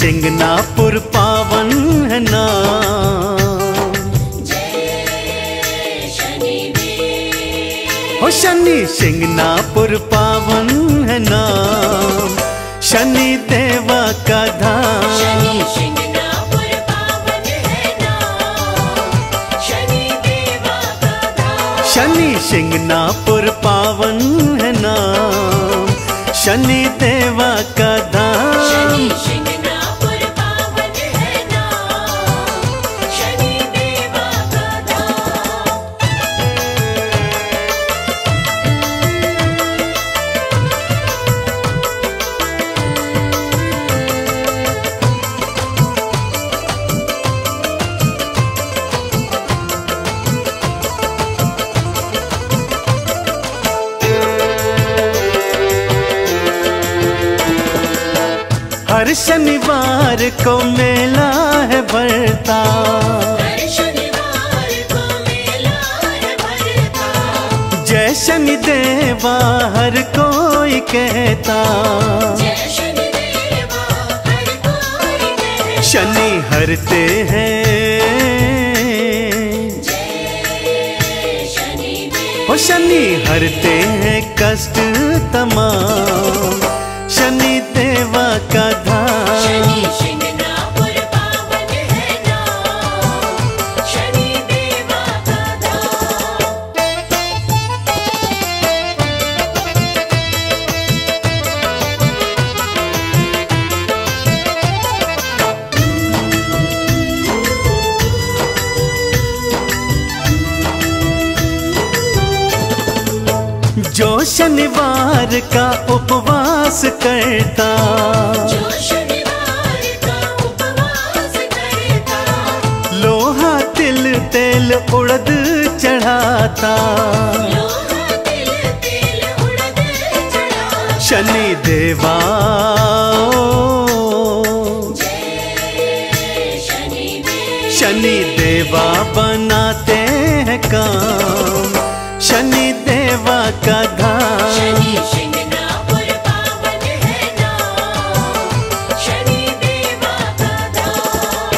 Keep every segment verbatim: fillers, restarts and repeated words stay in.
शिंगनापुर पावन है नाम। जय शनिदेव। हो शनि शिंगनापुर पावन है नाम, शनि देवा का धाम। शनि शिंगनापुर पावन है नाम, शनि देवा का धाम। शनि शिंगनापुर पावन है नाम, शनि देवा का धाम। शनि शिंगनापुर पावन है नाम, शनि देवा का धाम। हर शनिवार को मेला है भरता, हर शनिवार को मेला है भरता। जय शनि देवा हर कोई कहता। जय शनिदेवा हर कोई कहता। शनि हरते हैं, जय शनिदेव। हो शनि हरते हैं कष्ट तमाम, शनि देवा का धाम। शनि शिंगनापुर पावन है नाम, शनि देवा का धाम। जो शनिवार का उपवास करता, जो शनिवार का उपवास करता। लोहा तिल तेल उड़द चढ़ाता। लोहा तिल तेल उड़द चढ़ाता। शनि देवा जय शनिदेव। शनि देवा बनाते हैं काम, शनि देवा का धाम। शनि शिंगनापुर पावन है नाम, शनि देवा का धाम।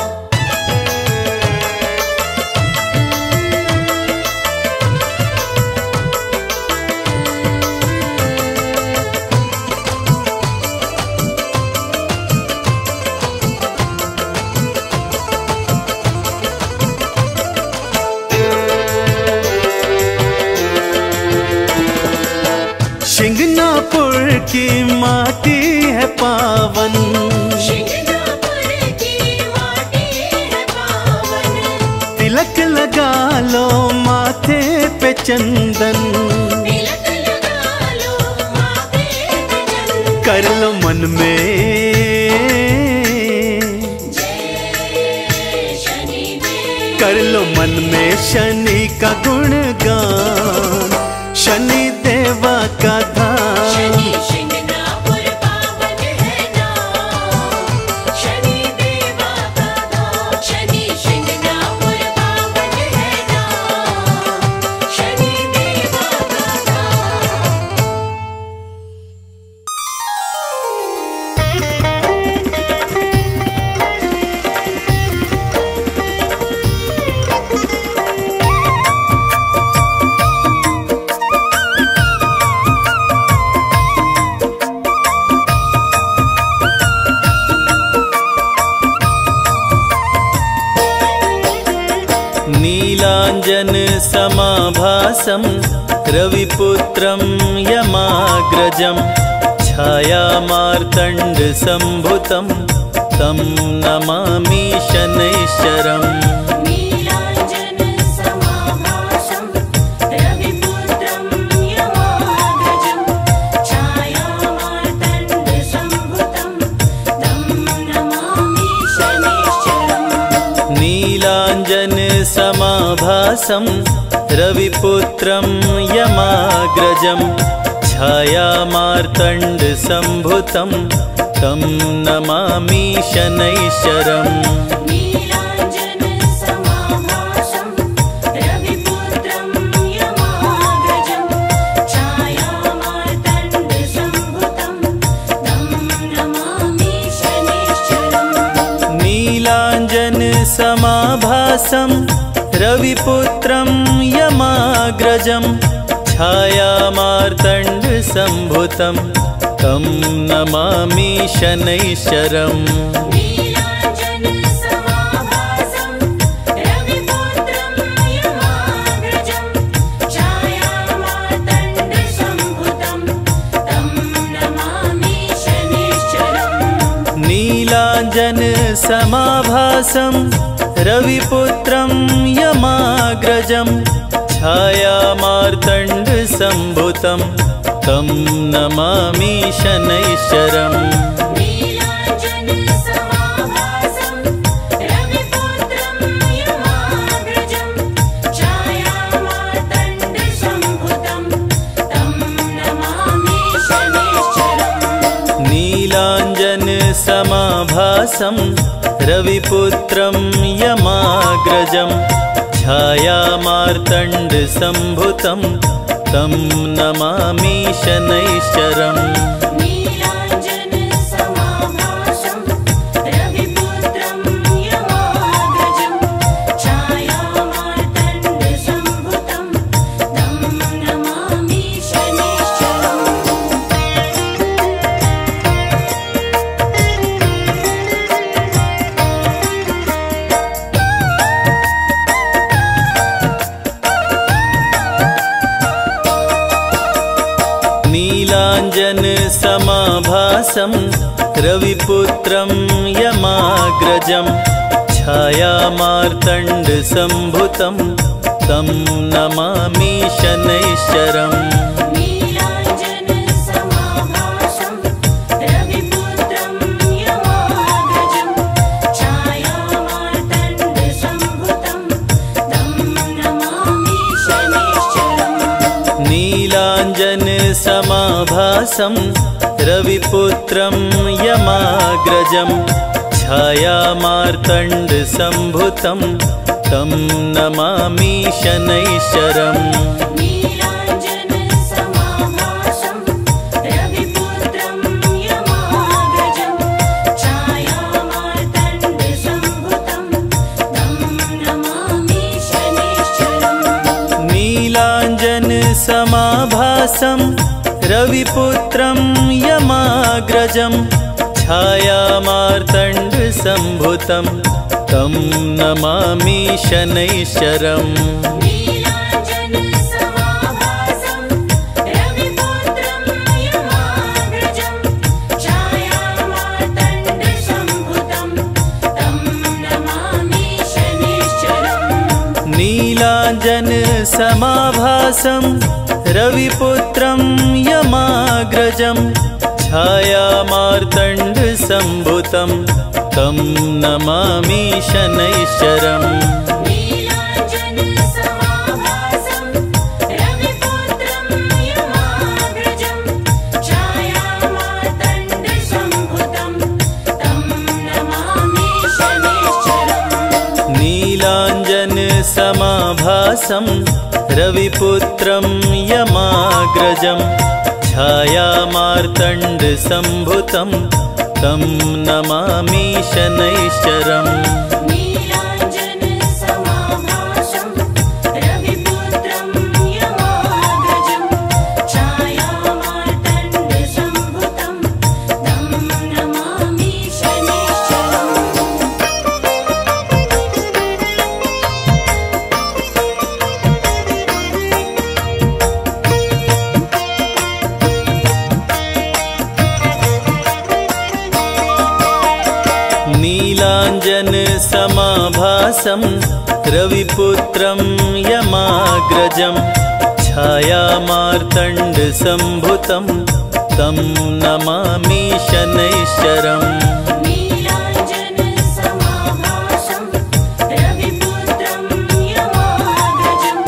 शिंगनापुर की माटी है पावन, शिंगनापुर की माटी है पावन। तिलक लगा लो माथे पे चंदन, तिलक लगा लो माथे पे चंदन। कर लो मन में, जय शनिदेव। कर लो मन में शनि का गुणगान, शनि देवा का धाम। शनि शिंगनापुर पावन है नाम, शनि देवा का धाम। शनि शिंगनापुर पावन है नाम, शनि देवा का धाम। नीलाञ्जन समाभासं रविपुत्रं यमाग्रजं छायामार्तण्डसम्भुतं तं नमामि शनैश्चरम्। नीलाञ्जन समाभासं रविपुत्रं यमाग्रजं छायामार्तण्डसम्भुतं तं नमामि शनैश्चरम्। नीलाञ्जन समाभासं रविपुत्रं यमाग्रजं छायामार्तण्डसम्भुतं तं नमामि शनैश्चरम्। नीलाञ्जन समाभासं रविपुत्रं यमाग्रजं छायामार्तण्डसम्भुतं तं नमामि शनैश्चरम्। समाभासं रविपुत्रं यमाग्रजं छायामार्तण्डसम्भुतं तं नमामि शनैश्चरम्। नीलाञ्जनसमाभासं रविपुत्रं यमाग्रजं छायामार्तण्डसम्भुतं तं नमामि शनैश्चरम्। नीलाञ्जनसमाभासं रविपुत्रं यमाग्रजं छायामार्तण्डसम्भुतं तं नमामि शनैश्चरम्। नीलाञ्जनसमाभासं रविपुत्रं यमाग्रजं छायामार्तण्डसम्भुतं तं नमामि शनैश्चरम्। नीलाञ्जनसमाभासं रविपुत्रं यमाग्रजं छायामार्तण्डसम्भुतं तं नमामि शनैश्चरम्। नीलाञ्जनसमाभासं रविपुत्रं यमाग्रजं छायामार्तण्डसम्भुतं तं नमामि शनैश्चरम्। नीलाञ्जनसमाभासं रविपुत्रं यमाग्रजं छायामार्तण्डसम्भुतं तं नमामि शनैश्चरम्। नीलाञ्जनसमाभासं रविपुत्रं यमाग्रजं छायामार्तण्डसम्भुतं तं नमामि शनैश्चरम्। नीलाञ्जनसमाभासं रविपुत्रं यमाग्रजं छायामार्तण्डसम्भुतं तं नमामि शनैश्चरम्। नीलाञ्जनसमाभासं रविपुत्रं यमाग्रजं छायामार्तण्डसम्भुतं तं नमामि शनैश्चरम्। नीलाञ्जनसमाभासं रविपुत्रं यमाग्रजं छायामार्तण्डसम्भुतं तं नमामि शनैश्चरम्। नीलाञ्जनसमाभासं रविपुत्रं यमाग्रजं छायामार्तण्डसम्भुतं तं नमामि शनैश्चरम्। नीलाञ्जनसमाभासं रविपुत्रं यमाग्रजं छायामार्तण्डसम्भुतं तं नमामि शनैश्चरम्। नीलाञ्जनसमाभासं रविपुत्रं यमाग्रजं छायामार्तण्डसम्भुतं तं नमामि शनैश्चरम्। नीलाञ्जनसमाभासं रविपुत्रं यमाग्रजं छायामार्तण्डसम्भुतं तं नमामि शनैश्चरम्। नीलाञ्जनसमाभासं रविपुत्रं यमाग्रजं छायामार्तण्डसम्भुतं तं नमामि शनैश्चरम्। नीलाञ्जनसमाभासं रविपुत्रं यमाग्रजं छायामार्तण्डसम्भुतं तं नमामि शनैश्चरम्। नीलाञ्जनसमाभासं रविपुत्रं यमाग्रजं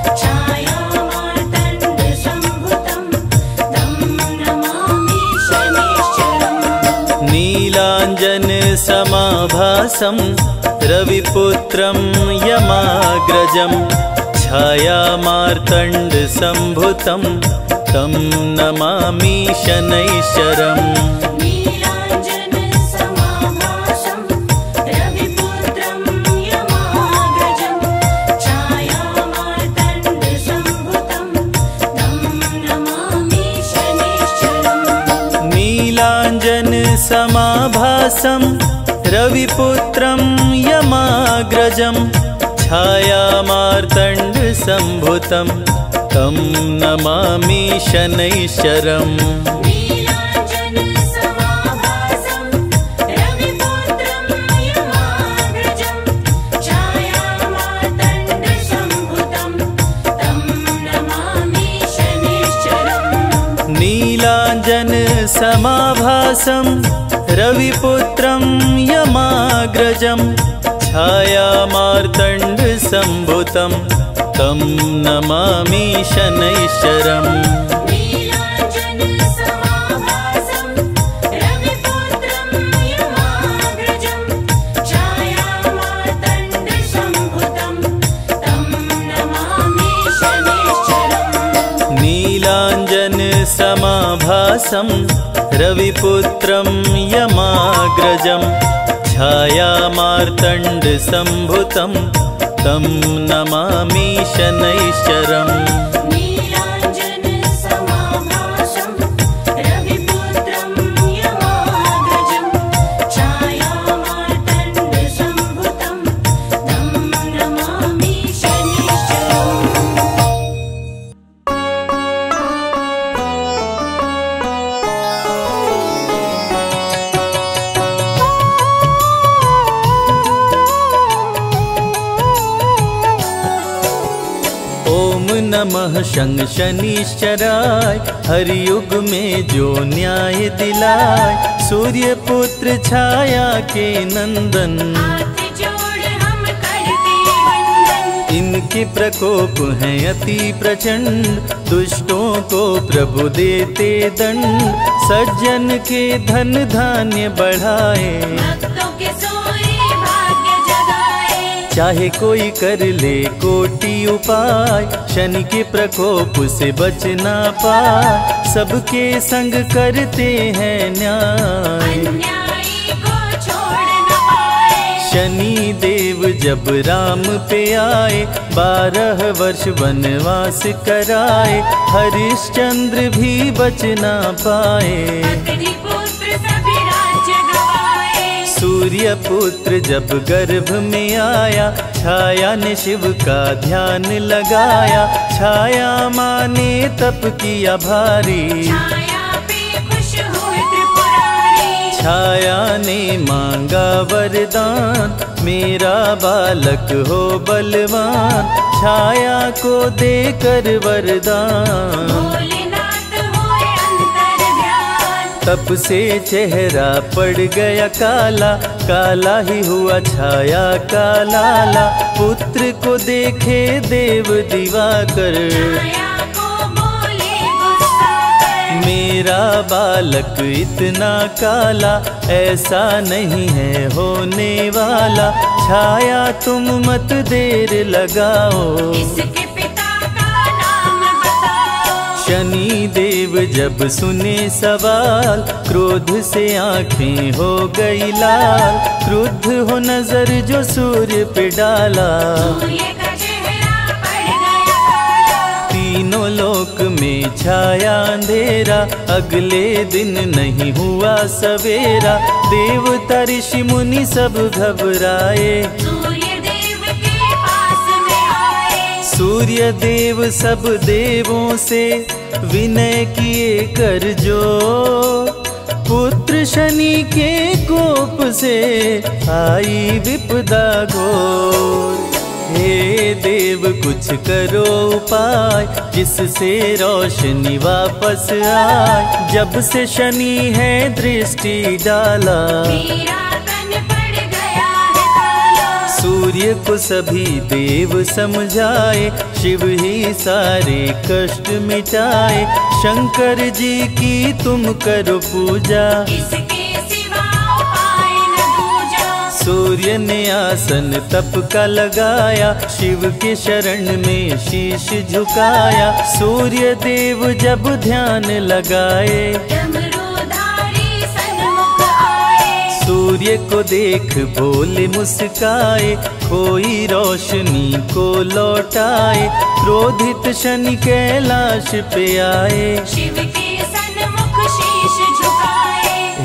छायामार्तण्डसम्भुतं तं नमामि शनैश्चरम्। नीलाञ्जनसमाभासं रविपुत्रं यमाग्रजं छायामार्तण्डसम्भुतं तं नमामि शनैश्चरम्। नीलाञ्जनसमाभासं रविपुत्रं यमाग्रजं समाभासं रविपुत्रं यमाग्रजं छायामार्तण्डसम्भुतं तं नमामि शनैश्चरम्। नीलाञ्जनसमाभासं रविपुत्रं यमाग्रजं छायामार्तण्डसम्भुतं तं नमामि शनैश्चरम्। नीलाञ्जनसमाभासं रविपुत्रं यमाग्रजं छायामार्तण्डसम्भुतं तं नमामि शनैश्चरम्। नीलाञ्जनसमाभासं रविपुत्रं यमाग्रजं छायामार्तण्डसम्भुतं तं नमामि शनैश्चरम्। नीलाञ्जनसमाभासं रविपुत्रं यमाग्रजं छायामार्तण्डसम्भुतं तं नमामि शनैश्चरम्। नीलाञ्जनसमाभासं रविपुत्रं यमाग्रजं छायामार्तण्डसम्भुतं तं नमामि शनैश्चरम्। ओम नमः शं शनिश्चराय, हर युग में जो न्याय दिलाय, सूर्य पुत्र छाया के नंदन। हाथ जोड़ हम करते वंदन, इनके प्रकोप हैं अति प्रचंड, दुष्टों को प्रभु देते दंड। सज्जन के धन धान्य बढ़ाए, भक्तों के सोए भाग्य जगाए। चाहे कोई कर ले कोटि उपाय, शनि के प्रकोप से बच ना पाए। सबके संग करते हैं न्याय, अन्यायी को छोड़ न पाए। शनि देव जब राम पे आए, बारह वर्ष वनवास कराए। हरिश्चंद्र भी बच ना पाए, अत्रि पुत्र सभी राज्य गवाए। सूर्य पुत्र जब गर्भ में आया, छाया ने शिव का ध्यान लगाया। छाया माने तप किया भारी, छाया पे खुश हुए त्रिपुरारी। छाया ने मांगा वरदान, मेरा बालक हो बलवान। छाया को देकर वरदान, भोलेनाथ हुए अंतर्ध्यान। तप से चेहरा पड़ गया काला, काला ही हुआ छाया का लाला। पुत्र को देखे देव दिवाकर, छाया को बोले गुस्सा कर। मेरा बालक इतना काला, ऐसा नहीं है होने वाला। छाया तुम मत देर लगाओ, इसके पिता का नाम बताओ। शनि देव जब सुने सवाल, क्रोध से आंखें हो गई लाल। क्रुद्ध हो नजर जो सूर्य पे डाला, सूर्य का चेहरा पड़ गया काला। तीनों लोक में छाया अंधेरा, अगले दिन नहीं हुआ सवेरा। देवता ऋषि मुनि सब घबराए, सूर्य देव के पास में आए। सूर्य देव सब देवों से विनय किए कर जो। पुत्र शनि के कोप से आई विपदा घोर। हे देव कुछ करो उपाय, जिससे रोशनी वापस आए। जब से शनि है दृष्टि डाला, मेरा तन पड़ गया है काला। सूर्य को सभी देव समझाए, शिव ही सारे कष्ट मिटाए। शंकर जी की तुम करो पूजा, इसके सिवा उपाय न दूजा। सूर्य ने आसन तप का लगाया, शिव के शरण में शीश झुकाया। सूर्य देव जब ध्यान लगाए, डमरूधारी सन्मुख आए। सूर्य को देख भोले मुस्काए। खोई रोशनी को लौटाए, क्रोधित शनि कैलाश पे आए। शिव के सन्मुख शीश झुकाए।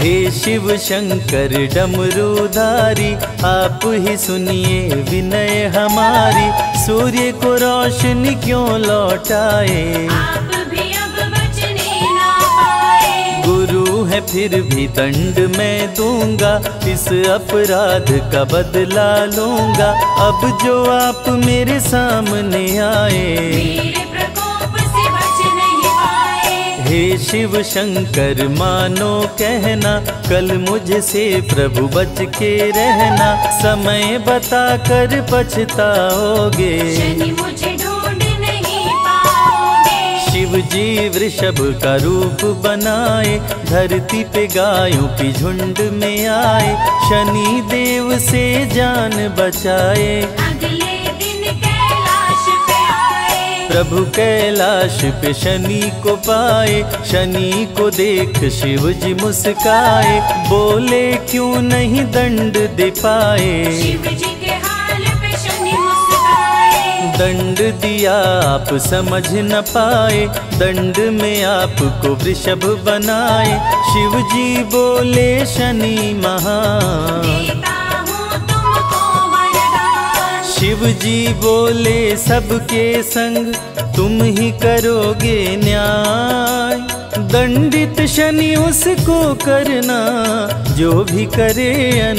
हे शिव शंकर डमरूधारी, आप ही सुनिए विनय हमारी। सूर्य को रोशनी क्यों लौटाए, आप भी अब बचने ना पाए। गुरु है फिर भी दंड मैं दूंगा, इस अपराध का बदला लूंगा। अब जो आप मेरे सामने आए, मेरे प्रकोप से बच नहीं पाए। हे शिव शंकर मानो कहना, कल मुझसे प्रभु बच के रहना। समय बता कर पछताओगे, शनि मुझे ढूंढ नहीं पाओगे। शिव जी वृषभ का रूप बनाए, धरती पे गायों की झुंड में आए। शनि देव से जान बचाए, अगले दिन कैलाश पे आए। प्रभु कैलाश पे शनि को पाए। शनि को देख शिव जी मुस्काए, बोले क्यों नहीं दंड दे पाए। शिव जी के हाल पे शनि मुस्काए। दंड दिया आप समझ न पाए, दंड में आपको वृषभ बनाए। शिव जी बोले शनि महान, देता हूँ तुमको वरदान। शिव जी बोले सबके संग तुम ही करोगे न्याय। दंडित शनि उसको करना, जो भी करे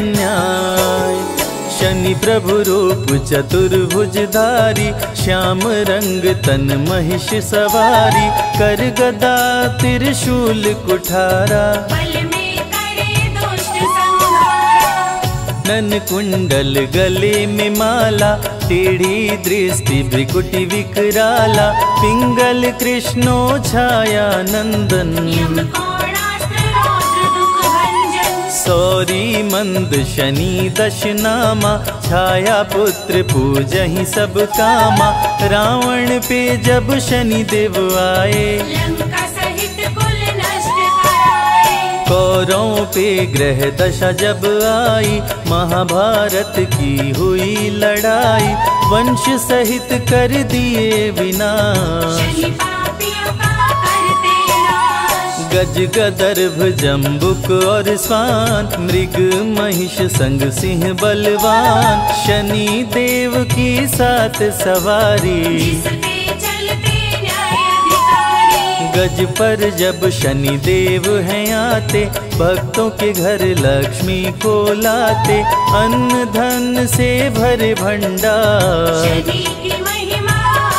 अन्याय। शनि प्रभु रूप चतुर्भुजधारी, श्याम रंग तन महिष सवारी। कर गदा त्रिशूल कुठारा, पल में करे दुष्ट संहारा। नन कुंडल गले में माला, टेढ़ी दृष्टि भ्रिकुटि विकराला। पिंगल कृष्णो छाया नंदन, यम कोणास्त्र रौद्र दुख भंजन। सौरी मंद शनि दश नामा, छाया पुत्र पूजहि सब कामा। रावण पे जब शनि देव आए, लंका सहित कुल नष्ट कराए। कौरवों पे ग्रह दशा जब आई, महाभारत की हुई लड़ाई। वंश सहित कर दिए विनाश, शनि पापियों का करते नाश। गज गदर्भ जम्बुक और स्वान, मृग महिष संग सिंह बलवान। शनि देव की सात सवारी, जिसपे चलते न्याय अधिकारी। गज पर जब शनि देव हैं आते, भक्तों के घर लक्ष्मी को लाते। अन्न धन से भरे भंडार, शनि की महिमा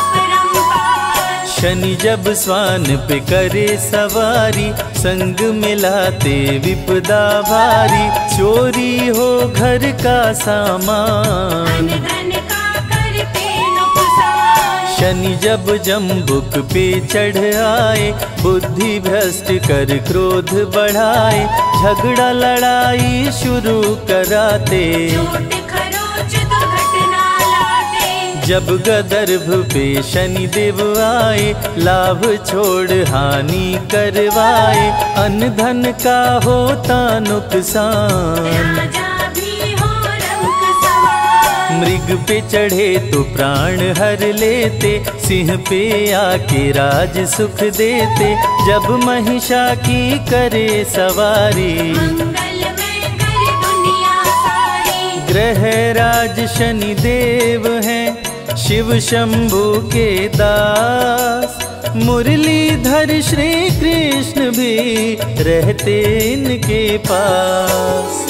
अपरंपार। शनि जब स्वान पे करे सवारी, संग मिलाते विपदा भारी। चोरी हो घर का सामान, अन्न धन का करते नुकसान। शनि जब जम्बुक पे चढ़ आए, बुद्धि भ्रष्ट कर क्रोध बढ़ाए। झगड़ा लड़ाई शुरू कराते, झूठ खरोच दुर्घटना लाते। जब गदर्भ पे शनि देव आए, लाभ छोड़ हानि करवाए। अन्न धन का होता नुकसान, राजा भी हो रंक सवार। मृग पे चढ़े तो प्राण हर लेते, सिंह पे आके राज सुख देते। जब महिषा की करे सवारी, मंगलमय कर दुनिया सारी। ग्रह राज शनि देव हैं, शिव शंभु के दास। मुरलीधर श्री कृष्ण भी रहते इनके पास।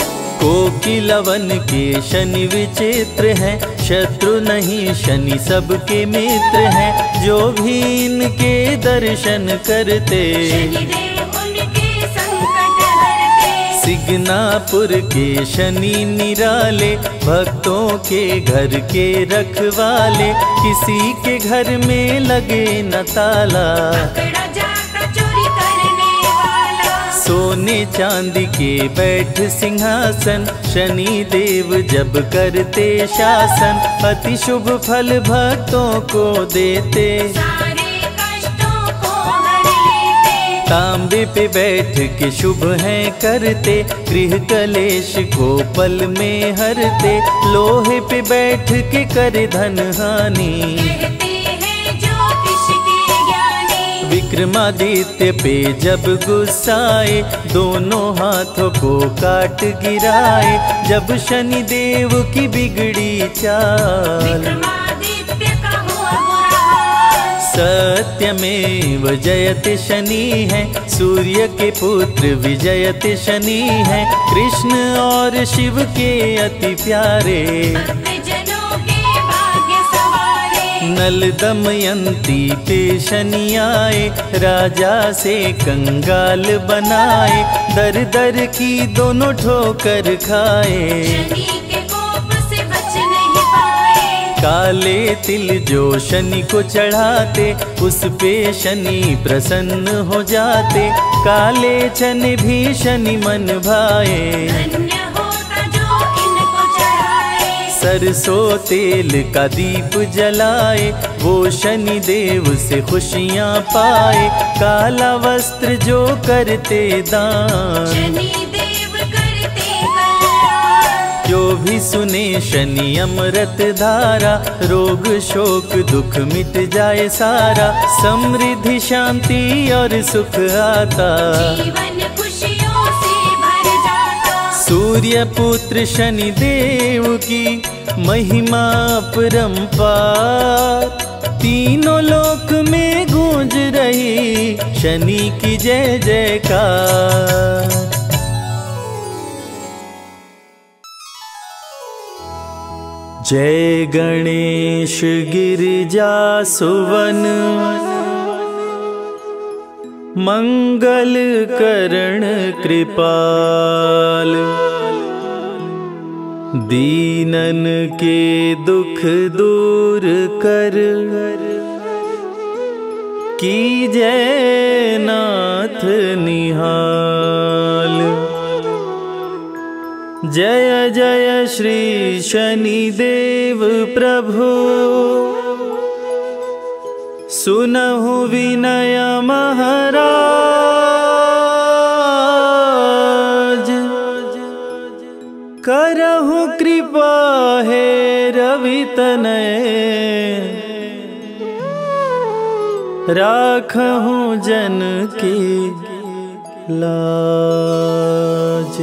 कोकिलवन के शनि विचित्र हैं, शत्रु नहीं शनि सबके मित्र हैं। जो भी इनके दर्शन करते, शनिदेव उनके संकट हरते। सिगनापुर के शनि निराले, भक्तों के घर के रखवाले। किसी के घर में लगे न ताला, पकड़ा जाता चोरी करने वाला। सोने चांदी के बैठ सिंहासन, शनि देव जब करते शासन। अति शुभ फल भक्तों को देते, सारे कष्टों को हर लेते। तांबे पे बैठ के शुभ हैं करते, गृह कलेश को पल में हरते। लोहे पे बैठ के करे धन हानि, कहते हैं ज्योतिष के ज्ञानी। विक्रमादित्य पे जब गुस्साए, दोनों हाथों को काट गिराए। जब शनि देव की बिगड़ी चाल, विक्रमादित्य का हुआ बुरा हाल। सत्यमेव जयते शनि है, सूर्य के पुत्र विजयते शनि है। कृष्ण और शिव के अति प्यारे, भक्तजनों के भाग्य सवारे। नल दमयंती पे शनि आए, राजा से कंगाल बनाए। दर दर की दोनों ठोकर खाए, शनि के कोप से बच नहीं पाए। काले तिल जो शनि को चढ़ाते, उस पे शनि प्रसन्न हो जाते। काले चने भी शनि मन भाए, धन्य होता जो इनको चढ़ाए। सरसों तेल का दीप जलाए, वो शनि देव से खुशियाँ पाए। काला वस्त्र जो करते दान, शनि देव करते कल्याण। जो भी सुने शनि अमृत धारा, रोग शोक दुख मिट जाए सारा। समृद्धि शांति और सुख आता, जीवन खुशियों से भर जाता। सूर्य पुत्र शनि देव की महिमा परंपार। तीनों लोक में गूंज रही शनि की जय जयकार। जय गणेश गिरिजा सुवन, मंगल करण कृपाल। दीनन के दुख दूर कर, की जय नाथ निहाल। जय जय श्री शनि देव प्रभु, सुनहु विनय महाराज। करहु कृपा है रवि तनय, राखहु जन की लाज।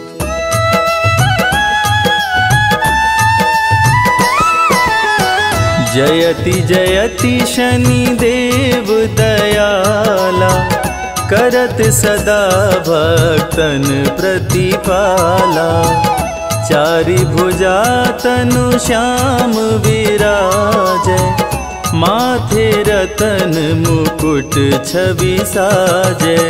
जयति जयति शनि देव दयाला, करत सदा भक्तन प्रतिपाला। चारि भुजा तनु श्याम विराजै, माथे रतन मुकुट छवि साजै।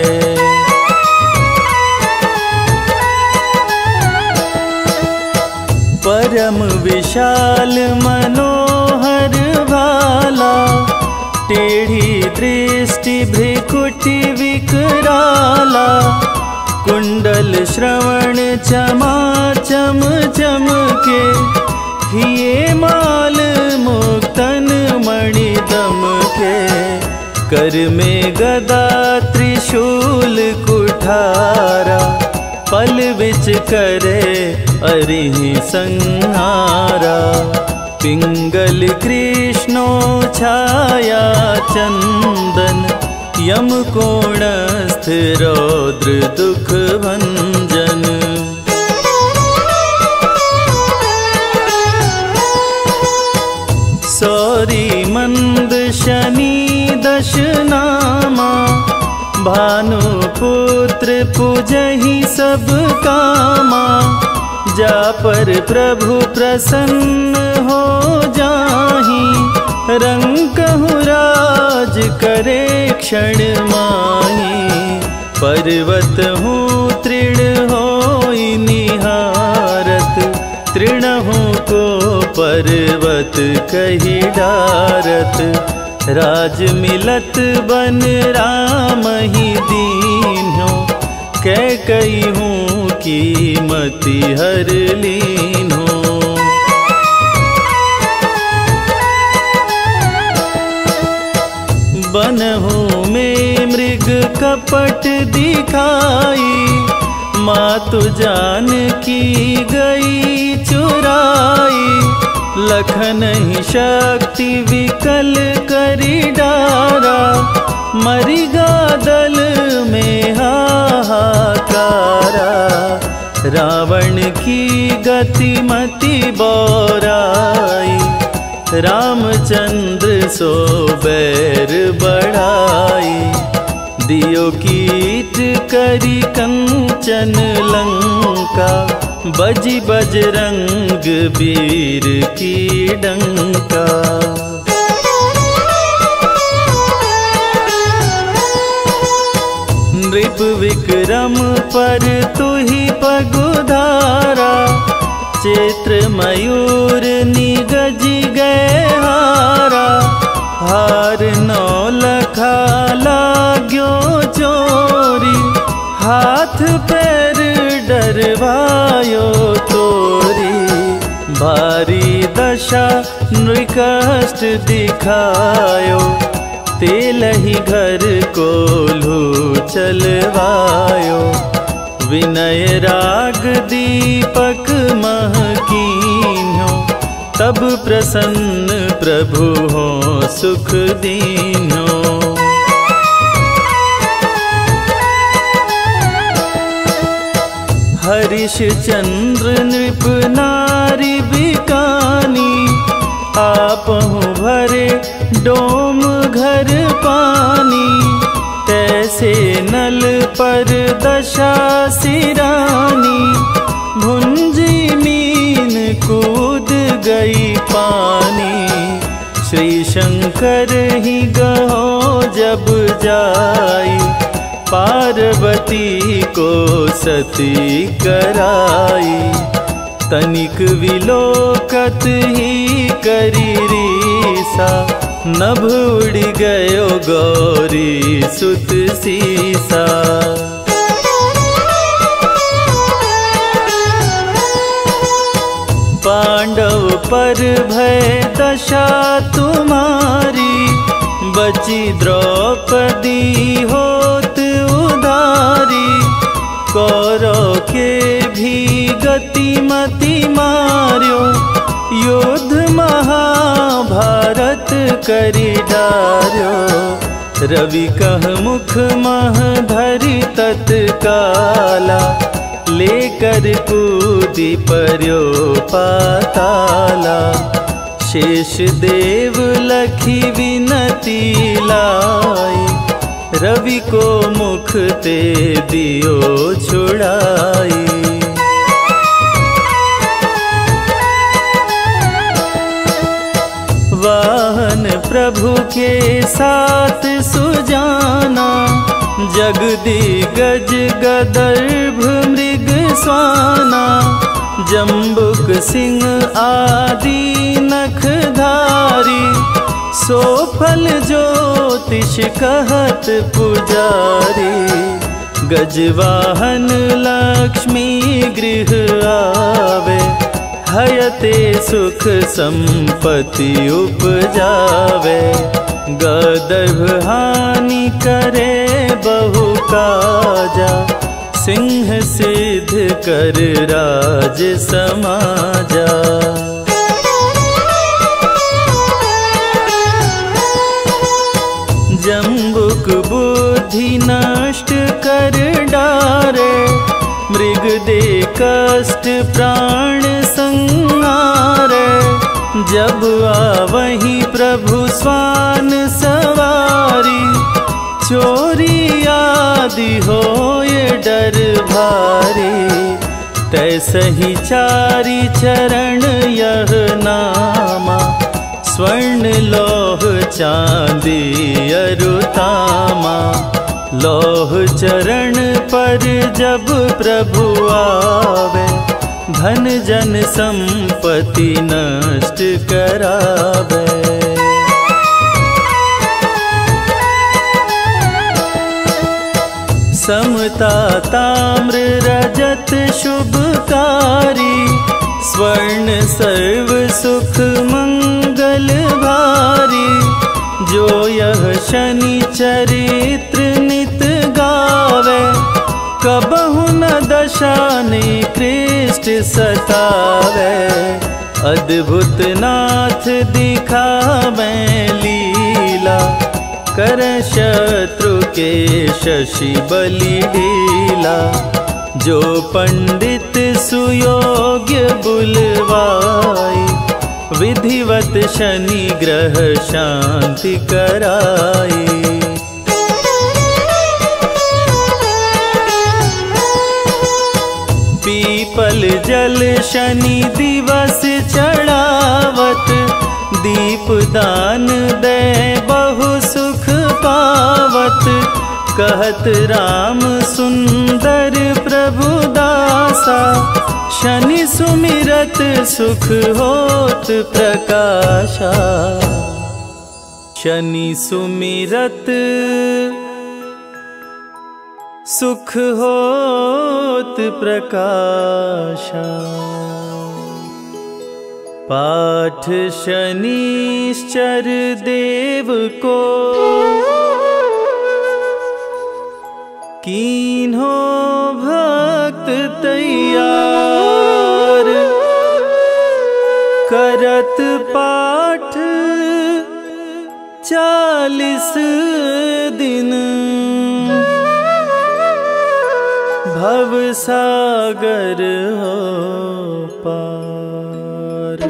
परम विशाल मनोहर भाला, टेढ़ी दृष्टि भ्रिकुटि विकराला। कुंडल श्रवण चमाचम चमके, हिये माल मुक्तन मणि दमके। कर में गदा त्रिशूल कुठारा, पल बिच करे अरिहि संहारा। पिंगल कृष्णो छाया चंदन, यम कोणस्थ रौद्र दुख भंजन। सौरी मंद शनि दश नामा, भानु पुत्र पूजहि सब कामा। जा पर प्रभु प्रसन्न हो जाहि, रंकहु राज करे क्षण माहि। पर्वत हूँ तृण होई निहारत, तृणहु को पर्वत कहि डारत। राज मिलत बन राम ही दीन्हो, कै कई हूँ कीमति हर लीन्हो। बनहु में मृग कपट दिखाई, मातु जानकी गई चुराई। लखन ही शक्ति विकल करी डारा, मरिगा दल में हाहाकारा। रावण की गतिमति बौराई, रामचंद्र सो बैर बढ़ाई। दियो कीट करी कंचन लंका, बजी बजरंग वीर की डंका। नृप विक्रम पर तुहि पगुधारा, चैत्र मयूर निगजी गए हारा। हार नौलखा लाग्यो चोरी, हाथ पैर डरवायो तोरी। भारी दशा नृकष्ट दिखायो, तेलहि घर कोल्हू चलवायो। विनय राग दीपक महकीन्यो, तब प्रसन्न प्रभु हो सुख दीन्यो। हरिश चंद्र नृप नारी बिकानी, आपहु भरे डोम घर पानी। तैसे नल पर दशा सिरानी, भुंजी मीन कूद गई पानी। श्री शंकर ही गहो जब जाई, पार्वती को सती कराई। तनिक विलोकत ही करी रीसा, नभ उड़ गयो गौरी सुत सीसा। पांडव पर भय दशा तुम्हारी, बची द्रौपदी होत उधारी। कौरव के भी गतिमति मार्यो, युद्ध महाभारत करी डार्यो। रवि कह मुख मह धरि तत्काला, लेकर कूदी पर्यो पाताला। शेष देव लखी विनती लाई, रवि को मुख ते दियो छुड़ाई। वाहन प्रभु के साथ सुजाना, जगदिगज गदर्भ मृग स्वाना। जम्बुक सिंह आदि नखधारी, सो फल ज्योतिष कहत पुजारी। गजवाहन लक्ष्मी गृह आवे, हयते सुख संपत्ति उपजावे। गदर्भ हानि करे बहु काजा, सिंह सिद्ध कर राज समाजा। जम्बुक बुद्धि नष्ट कर डारे, मृग दे कष्ट प्राण संहारे। जब आवहि प्रभु स्वान सवारी, चोरी आदि होए डर भारी। तैसहि चारि चरण यह नामा, स्वर्ण लौह चांदी अरुतामा। लौह चरण पर जब प्रभु आवे, धन जन संपत्ति नष्ट करावे। समता ताम्र रजत शुभकारी, स्वर्ण सर्व सुख मंगल भारी। जो यह शनि चरित्र नित गावे, कबहु न दशा निकृष्ट सतावे। अद्भुत नाथ दिखावे लीला, करें शत्रु के शशि बलि लीला। जो पंडित सुयोग्य बुलवाई, विधिवत शनि ग्रह शांति कराई। पीपल जल शनि दिवस चढ़ावत, दीप दान दे बहु सुख पावत। कहत राम सुंदर प्रभु दासा, शनि सुमिरत सुख होत प्रकाशा। शनि सुमिरत सुख होत प्रकाशा। पाठ शनिश्चर देव को, कीन्हो भक्त तैयार। करत पाठ चालीस दिन, भव सागर हो पार।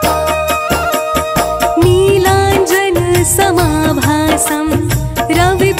समाभासं रवि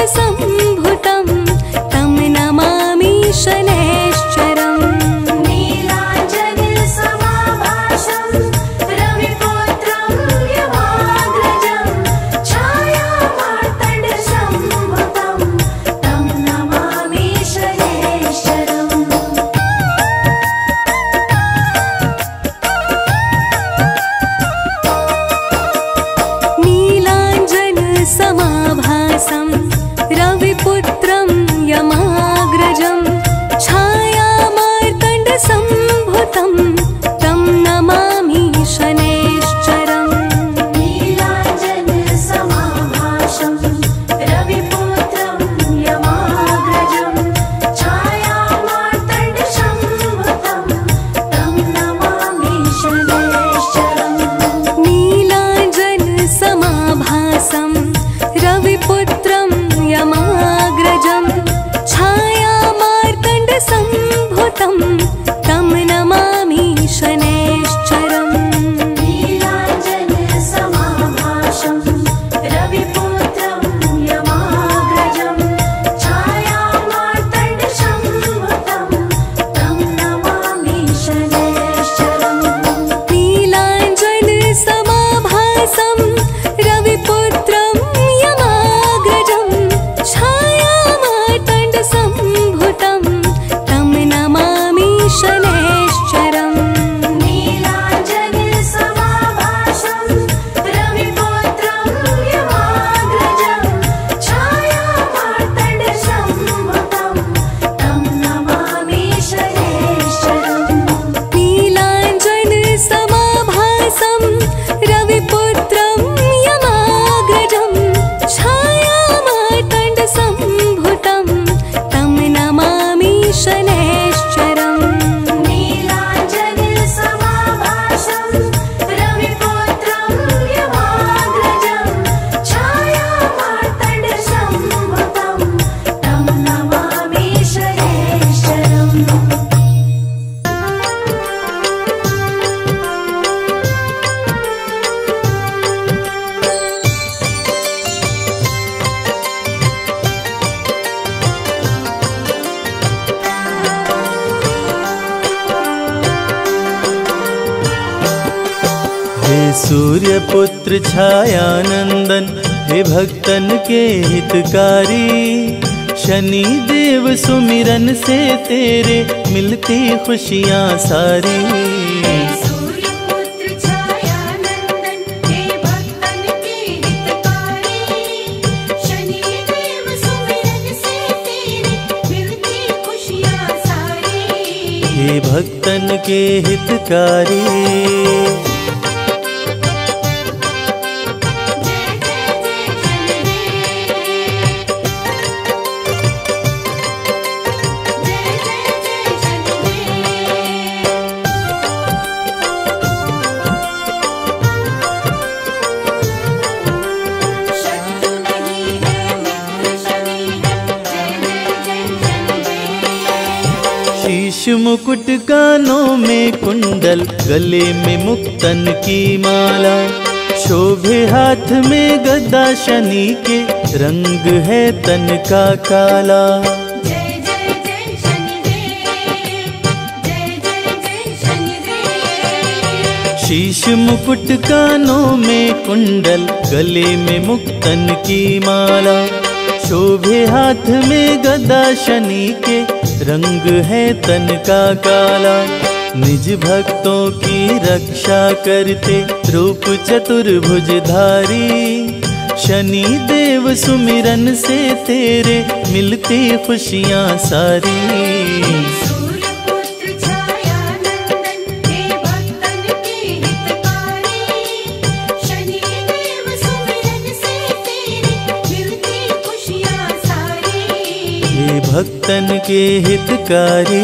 सम्भुतं तं नमामि शनैश्चरम् नीलाञ्जनसमाभासं रविपुत्रं यमाग्रजं छायामार्तण्डसम्भुतं तं नमामि शनैश्चरम् नीलाञ्जनसमाभासं रविपुत्रं यमाग्रजं छायामार्तण्डसम्भुतं तं नमामि शनैश्चरम् नीलाञ्जनसमाभासं रविपुत्रं यमाग्रजं छायामार्तण्डसम्भुतं तं नमामि शनैश्चरम् नीलाञ्जनसमाभासं रविपुत्रं यमाग्रजं छायामार्तण्डसम्भुतं तं नमामि शनैश्चरम् नीलाञ्जनसमाभासं रविपुत्रं यमाग्रजं छायामार्तण्डसम्भुतं तं नमामि शनैश्चरम् नीलाञ्जनसमाभासं रविपुत्रं यमाग्रजं छायामार्तण्डसम्भुतं तं नमामि शनैश्चरम् नीलाञ्जनसमाभासं रविपुत्रं यमाग्रजं छायामार्तण्डसम्भुतं तं नमामि शनैश्चरम् नीलाञ्जनसमाभासं रविपुत्रं यमाग्रजं छायामार्तण्डसम्भुतं तं नमामि शनैश्चरम् नीलाञ्जनसमाभासं रविपुत्रं यमाग्रजं छायामार्तण्डसम्भुतं तं नमामि शनैश्चरम् हे सूर्य पुत्र छायानंदन, हे भक्तन के हितकारी, शनि देव सुमिरन से तेरे मिलती खुशियाँ सारी। सूर्यपुत्र छायानंदन, हे भक्तन के हितकारी, शनि देव सुमिरन से तेरे मिलती खुशियाँ सारी। हे भक्तन के हितकारी, शीश मुकुट कानों में कुंडल, गले में मुक्तन की माला, शोभे हाथ में गदा, शनि के रंग है तन का काला। जय जय जय शनिदेव, जय जय जय शनिदेव। शीश मुकुट कानों में कुंडल, गले में मुक्तन की माला, शोभे हाथ में गदा, शनि के रंग है तन का काला। निज भक्तों की रक्षा करते रूप चतुर्भुजधारी, शनि देव सुमिरन से तेरे मिलती खुशियाँ सारी। सूर्यपुत्र छायानंदन, हे भक्तन के हितकारी, शनि देव सुमिरन से तेरे मिलती खुशियाँ सारी। हे भक्तन के हितकारी,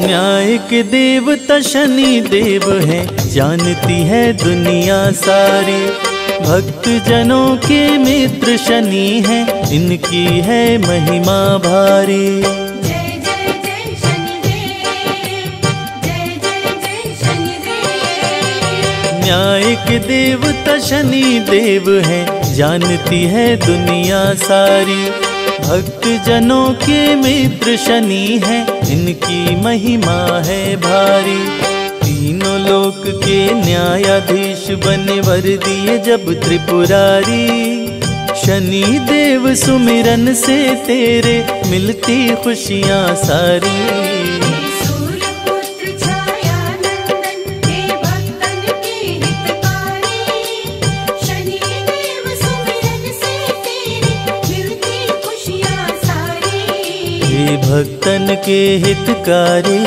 न्याय के देवता शनि देव है, जानती है दुनिया सारी। भक्त जनों के मित्र शनि है, इनकी है महिमा भारी। जय जय जय शनिदेव, जय जय जय शनिदेव। न्याय के देवता शनि देव है, जानती है दुनिया सारी। भक्त जनों के मित्र शनि है, इनकी महिमा है भारी। तीनों लोक के न्यायाधीश बने वर दिए जब त्रिपुरारी। शनि देव सुमिरन से तेरे मिलती खुशियाँ सारी। सूर्य पुत्र छाया नंदन, हे भक्तन के हितकारी। शनि देव सुमिरन से तेरी मिलती खुशियाँ सारी। हे भक्तन के हितकारी।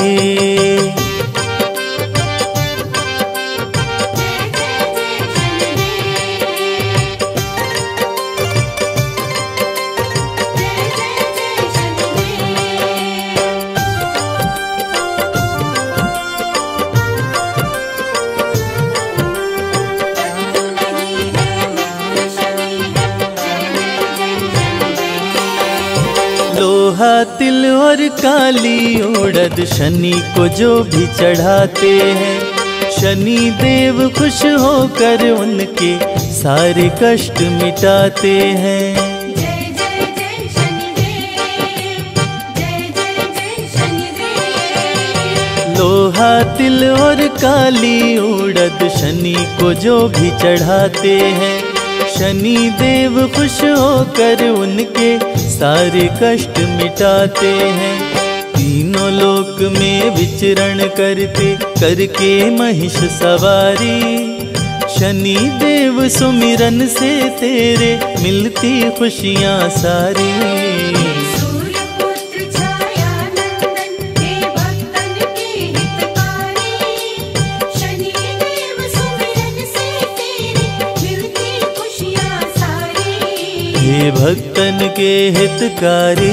लोहा तिल और काली उड़द शनि को जो भी चढ़ाते हैं, शनि देव खुश होकर उनके सारे कष्ट मिटाते हैं। जय जय जय शनिदेव, जय जय जय शनिदेव। लोहा तिल और काली उड़द शनि को जो भी चढ़ाते हैं, शनि देव खुश होकर उनके सारे कष्ट मिटाते हैं। तीनों लोक में विचरण करते करके महिष सवारी। शनि देव सुमिरन से तेरे मिलती खुशियाँ सारी। सूर्य पुत्र छाया नंदन, हे भक्तन के हितकारी। शनि देव सुमिरन से तेरी मिलती खुशियाँ सारी। हे भक्तन के हितकारी।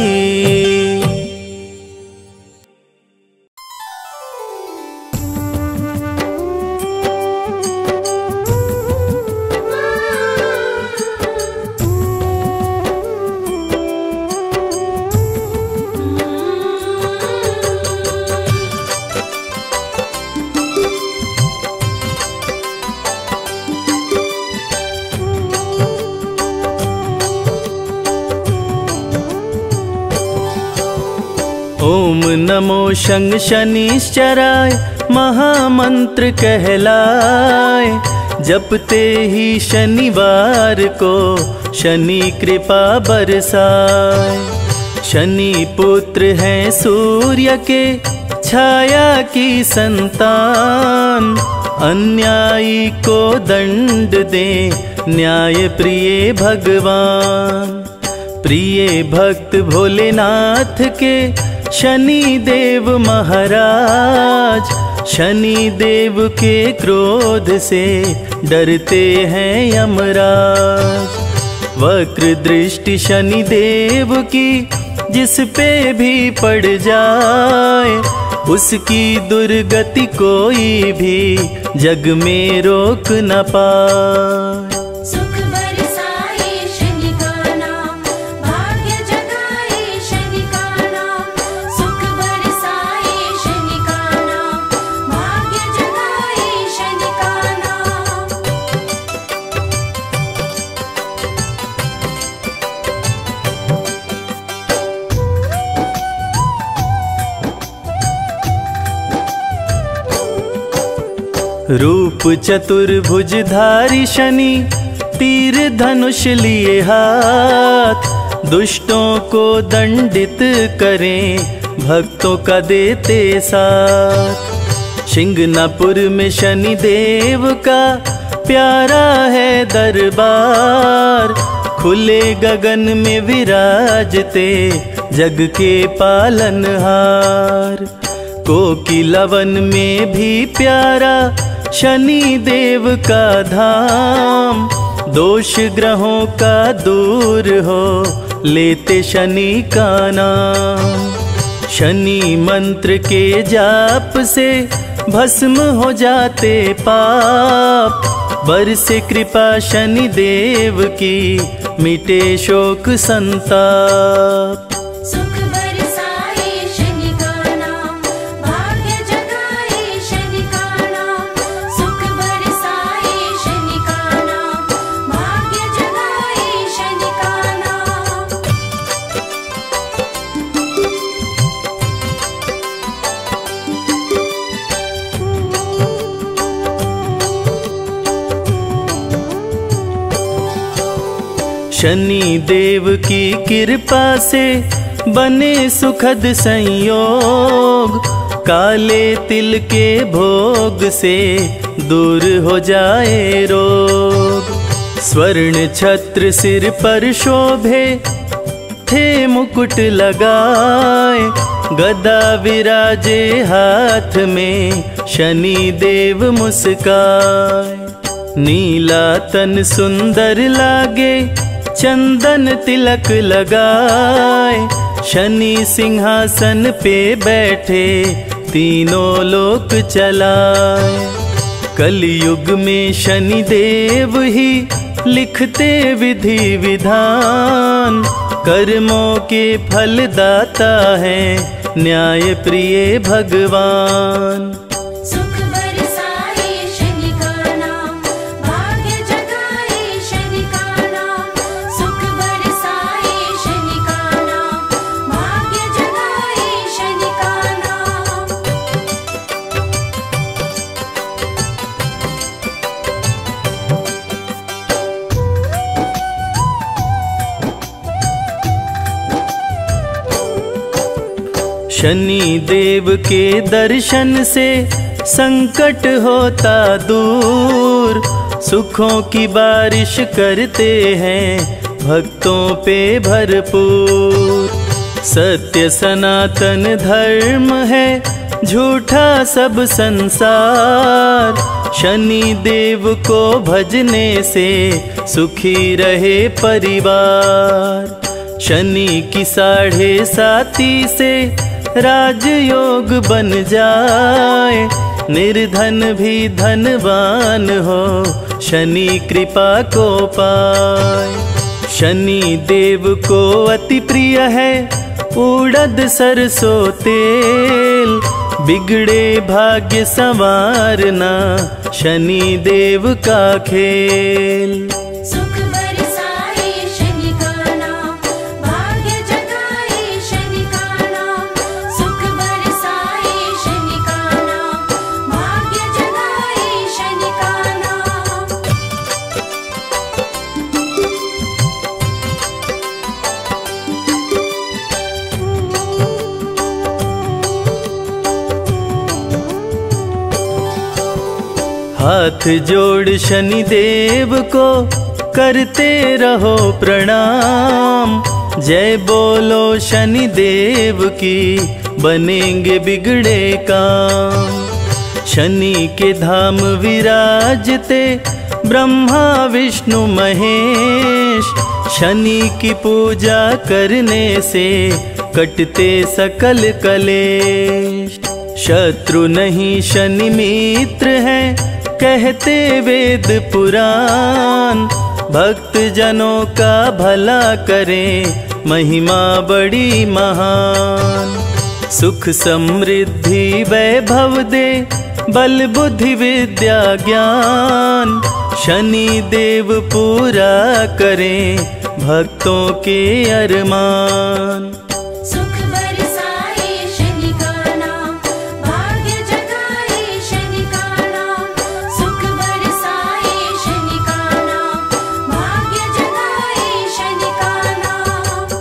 ओम नमो शं शनिश्चराय, महामंत्र कहलाए। जपते ही शनिवार को शनि कृपा बरसाए। शनि पुत्र हैं सूर्य के, छाया की संतान। अन्यायी को दंड दे न्याय प्रिय भगवान। प्रिय भक्त भोलेनाथ के शनि देव महाराज। शनि देव के क्रोध से डरते हैं यमराज। वक्र दृष्टि शनि देव की जिस पे भी पड़ जाए, उसकी दुर्गति कोई भी जग में रोक न पाए। सुख बरसाए शनि का नाम, भाग्य जगाए शनि का नाम। सुख बरसाए शनि का नाम, भाग्य जगाए शनि का नाम। रूप चतुर्भुजधारी शनि, तीर धनुष लिए हाथ। दुष्टों को दंडित करें, भक्तों का देते साथ। शिंगनापुर में शनि देव का प्यारा है दरबार। खुले गगन में विराजते जग के पालनहार। कोकिलवन में भी प्यारा शनि देव का धाम। दोष ग्रहों का दूर हो लेते शनि का नाम। शनि मंत्र के जाप से भस्म हो जाते पाप, बरसे कृपा शनि देव की मिटे शोक संताप। सुख बरसाए शनि का नाम, भाग्य जगाए शनि का नाम। सुख बरसाए शनि का नाम, भाग्य जगाए शनि का नाम। शनि देव की कृपा से बने सुखद संयोग, काले तिल के भोग से दूर हो जाए रोग। स्वर्ण छत्र सिर पर शोभे थे मुकुट लगाए, गदा विराजे हाथ में शनि देव मुस्काए। नीला तन सुंदर लागे चंदन तिलक लगाए, शनि सिंहासन पे बैठे तीनों लोक चलाए। कलयुग में शनि देव ही लिखते विधि विधान, कर्मों के फलदाता है न्याय प्रिय भगवान। सुख बरसाए शनि का नाम, भाग्य जगाए शनि का नाम। सुख बरसाए शनि का नाम, भाग्य जगाए शनि का नाम। शनि देव के दर्शन से संकट होता दूर, सुखों की बारिश करते हैं भक्तों पे भरपूर। सत्य सनातन धर्म है झूठा सब संसार, शनि देव को भजने से सुखी रहे परिवार। शनि की साढ़े साती से राजयोग बन जाए, निर्धन भी धनवान हो शनि कृपा को पाए। शनि देव को अति प्रिय है उड़द सरसों तेल, बिगड़े भाग्य संवारना शनि देव का खेल। सुख बरसाए शनि का नाम, भाग्य जगाए शनि का नाम। सुख बरसाए शनि का नाम, भाग्य जगाए शनि का नाम। हाथ जोड़ शनि देव को करते रहो प्रणाम, जय बोलो शनि देव की बनेंगे बिगड़े काम। शनि के धाम विराजते ब्रह्मा विष्णु महेश, शनि की पूजा करने से कटते सकल कलेश। शत्रु नहीं शनि मित्र है कहते वेद पुराण, भक्त जनों का भला करें महिमा बड़ी महान। सुख समृद्धि वैभव दे बल बुद्धि विद्या ज्ञान, शनि देव पूरा करें भक्तों के अरमान। सुख बरसाए शनि का नाम, भाग्य जगाए शनि का नाम। सुख बरसाए शनि का नाम, भाग्य जगाए शनि का नाम।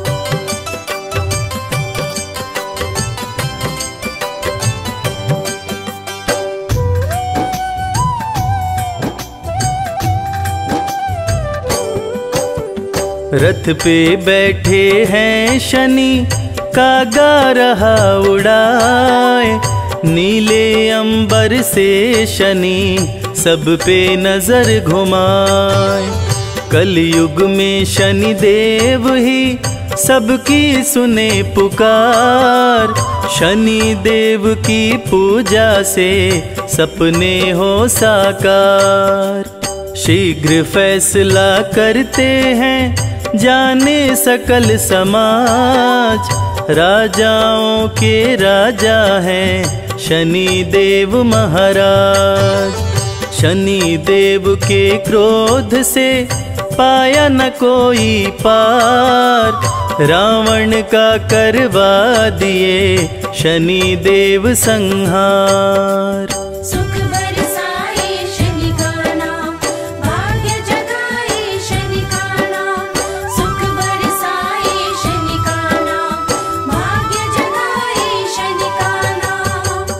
रथ पे बैठे हैं शनि कागा रहा उड़ाए, नीले अंबर से शनि सब पे नजर घुमाए। कलयुग में शनि देव ही सबकी सुने पुकार। शनि देव की पूजा से सपने हो साकार। शीघ्र फैसला करते हैं जाने सकल समाज। राजाओं के राजा हैं शनि देव महाराज। शनि देव के क्रोध से पाया न कोई पार। रावण का करवा दिए शनि देव संहार। सुख बरसाए शनि का नाम, भाग्य जगाए शनि का नाम। सुख बरसाए शनि का नाम, भाग्य जगाए शनि का नाम।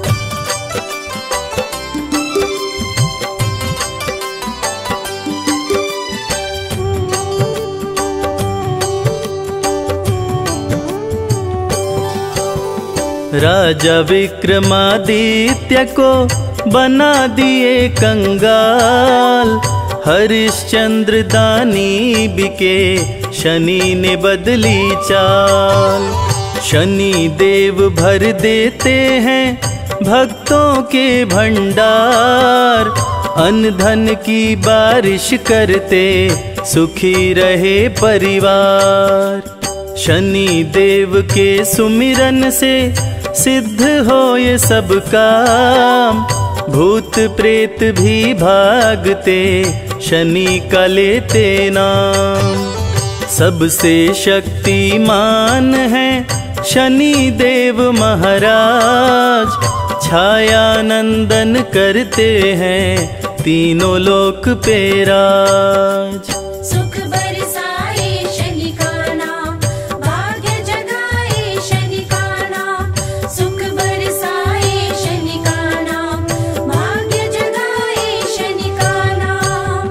राजा विक्रमादित्य को बना दिए कंगाल। हरिश्चंद्र दानी बिके शनि ने बदली चाल। शनि देव भर देते हैं भक्तों के भंडार। अन्न धन की बारिश करते सुखी रहे परिवार। शनि देव के सुमिरन से सिद्ध हो ये सब काम। भूत प्रेत भी भागते शनि का लेते नाम। सबसे शक्तिमान है शनि देव महाराज। छाया नंदन करते हैं तीनों लोक पे राज। सुख बरसाए शनि का नाम, भाग्य जगाए शनि का नाम। सुख बरसाए शनि का नाम, भाग्य जगाए शनि का नाम।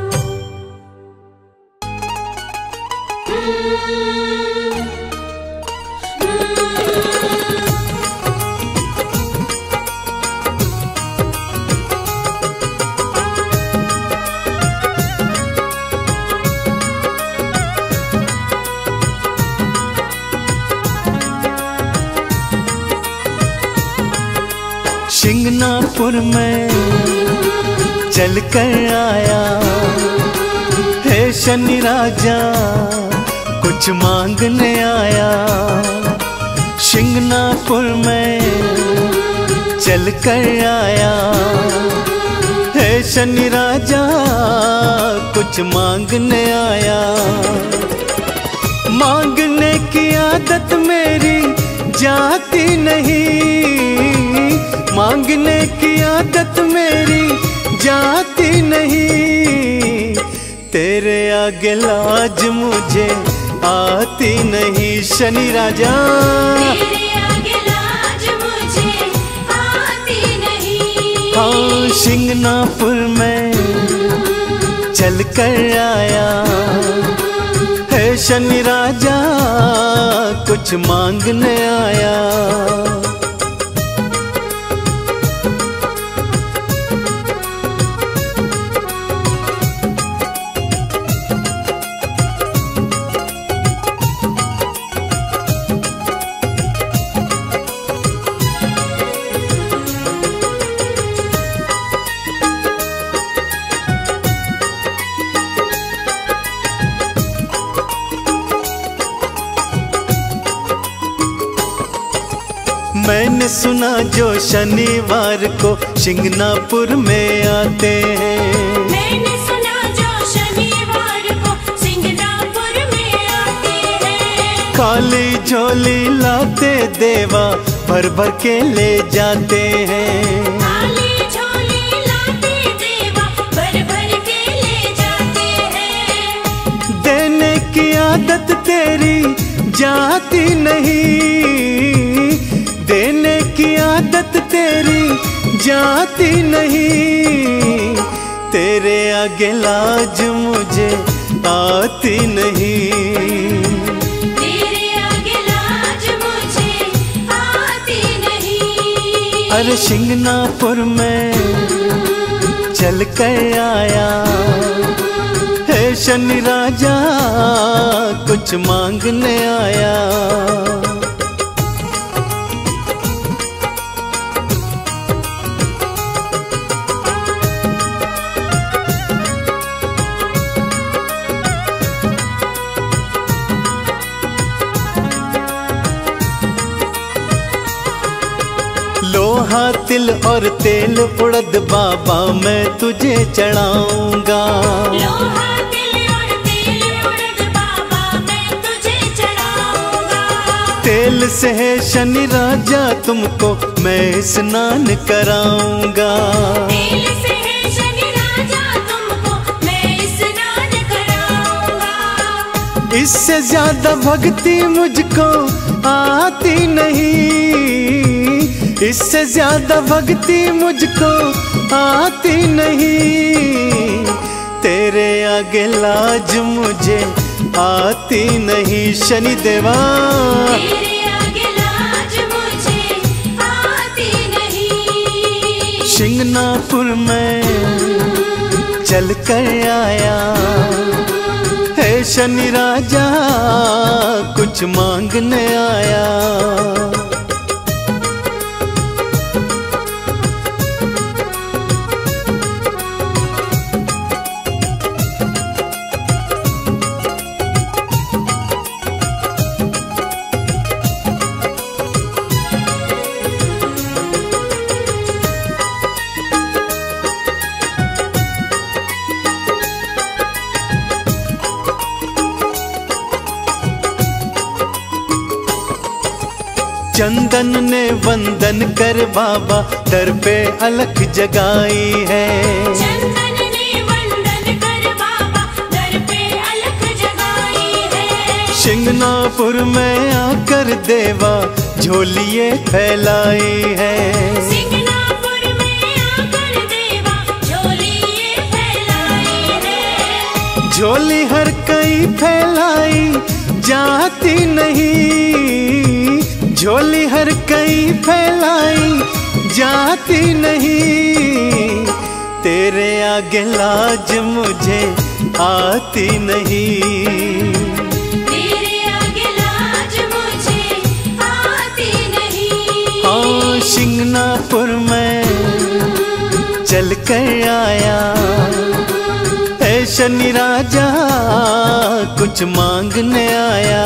शिंगनापुर में चल कर आया है शनि राजा, कुछ मांगने आया। शिंगनापुर में चल कर आया है शनि राजा, कुछ मांगने आया। मांगने की आदत मेरी जाती नहीं, मांगने की आदत मेरी जाती नहीं। तेरे आगे लाज मुझे आती नहीं शनि राजा, तेरे आगे लाज मुझे आती नहीं। हाँ शिंगनापुर में चल कर आया है शनि राजा, कुछ मांगने आया। मैंने सुना जो शनिवार को शिंगनापुर में आते हैं, मैंने सुना जो शनिवार को सिंगनापुर में आते हैं। खाली झोली लाते देवा भर भर के ले जाते हैं। खाली झोली लाते देवा भर भर के ले जाते हैं। देने की आदत तेरी जाती नहीं, देने की आदत तेरी जाती नहीं। तेरे आगे लाज मुझे आती नहीं, तेरे आगे लाज मुझे आती नहीं। अरे शिंगनापुर में चल कर आया है शनि राजा कुछ मांगने आया। लोहा तिल और तेल उड़द बाबा मैं तुझे चढ़ाऊंगा। लोहा तिल और तेल उड़द बाबा मैं तुझे चढ़ाऊंगा। तेल से है शनि राजा तुमको मैं स्नान कराऊंगा। तेल से है शनि राजा तुमको मैं स्नान कराऊंगा। इससे ज्यादा भक्ति मुझको आती नहीं, इससे ज्यादा भक्ति मुझको आती नहीं। तेरे आगे लाज मुझे आती नहीं शनि देवा। तेरे आगे लाज मुझे आती नहीं। शिंगनापुर में चल कर आया है शनि राजा कुछ मांगने आया। चंदन ने वंदन कर बाबा दर पे अलख जगाई है। चंदन ने वंदन कर बाबा दर पे अलख जगाई है। शिंगनापुर में आकर देवा झोलिए फैलाई है। शिंगनापुर में आकर देवा झोलिए फैलाई है। झोली हर कई फैलाई जाती नहीं, झोली हर कई फैलाई जाती नहीं। तेरे आगे लाज मुझे आती नहीं। तेरे आगे लाज मुझे आती नहीं। हाँ शिंगनापुर में चल कर आया है शनि राजा कुछ मांगने आया।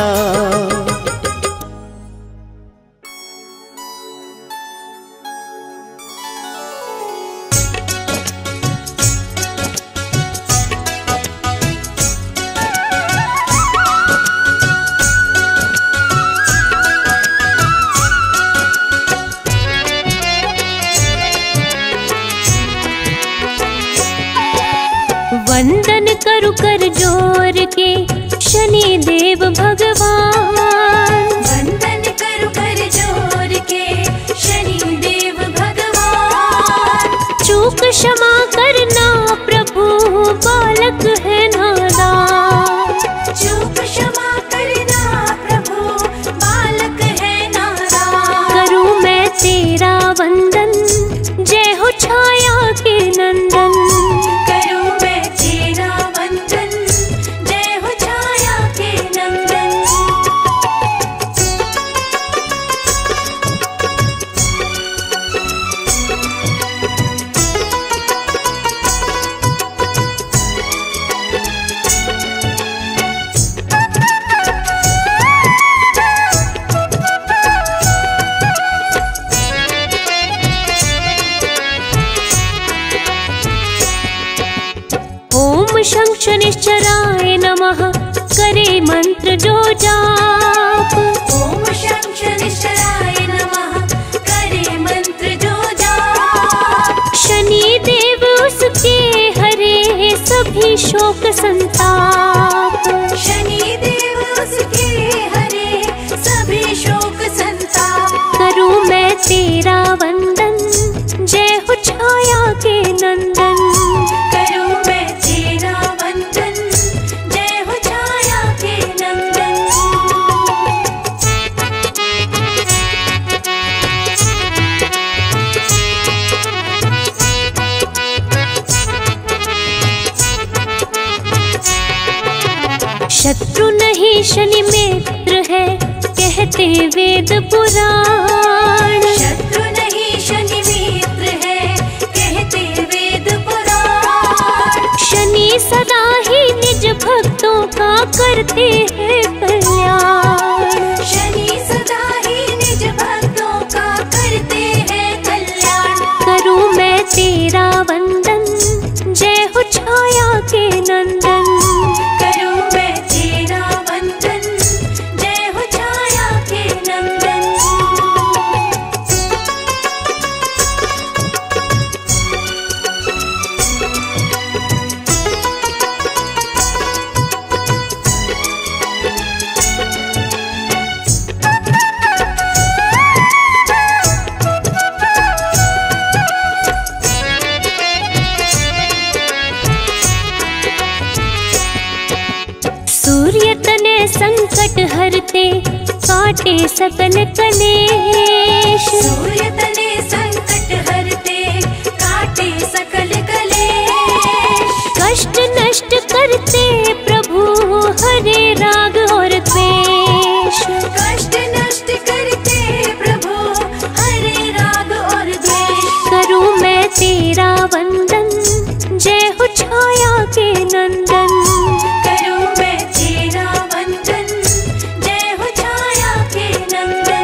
वंदन करु कर जोर के शनि देव भगवान। वंदन करु कर जोर के शनि देव भगवान। चूक क्षमा करना प्रभु बालक है नादान। चूक क्षमा करना प्रभु बालक है नादान। करूं मैं तेरा वंदन जय हो छाया के नंदन। करूं मैं तेरा वंदन जय हो छाया के नंदन। ओम शंख निश्चराय नमः करे मंत्र जो जाप। ओम शंख निश्चराय नमः करे मंत्र जो जाप। शनि देव उसके हरे सभी शोक संताप। शनि देव उसके हरे सभी शोक संताप। करूं मैं तेरा वंदन जय हो छाया के नंदन। करूं मैं तेरा वंदन जय हो छाया के नंदन। शत्रु नहीं शनि मित्र है, कहते वेद पुराण। शत्रु नहीं शनि मित्र है, कहते वेद पुराण। शनि सदा ही निज भक्तों का करते हैं कल्याण। शनि सदा ही निज भक्तों का करते हैं कल्याण। करूं मैं तेरा वंदन, जय हो छाया के नंदन। करूं मैं तेरा वंदन, जय हो छाया के नंदन। सूर्य तने संकट हरते, काटे सकल कलेश। सूर्य तने संकट हरते, काटे सकल कलेश। कष्ट नष्ट करते प्रभु, हरे राग और द्वेष। कष्ट नष्ट करते प्रभु, हरे राग और द्वेष। करूं मैं तेरा वंदन, जय हो छाया के नंदन। करूं मैं तेरा वंदन, जय हो छाया के नंदन।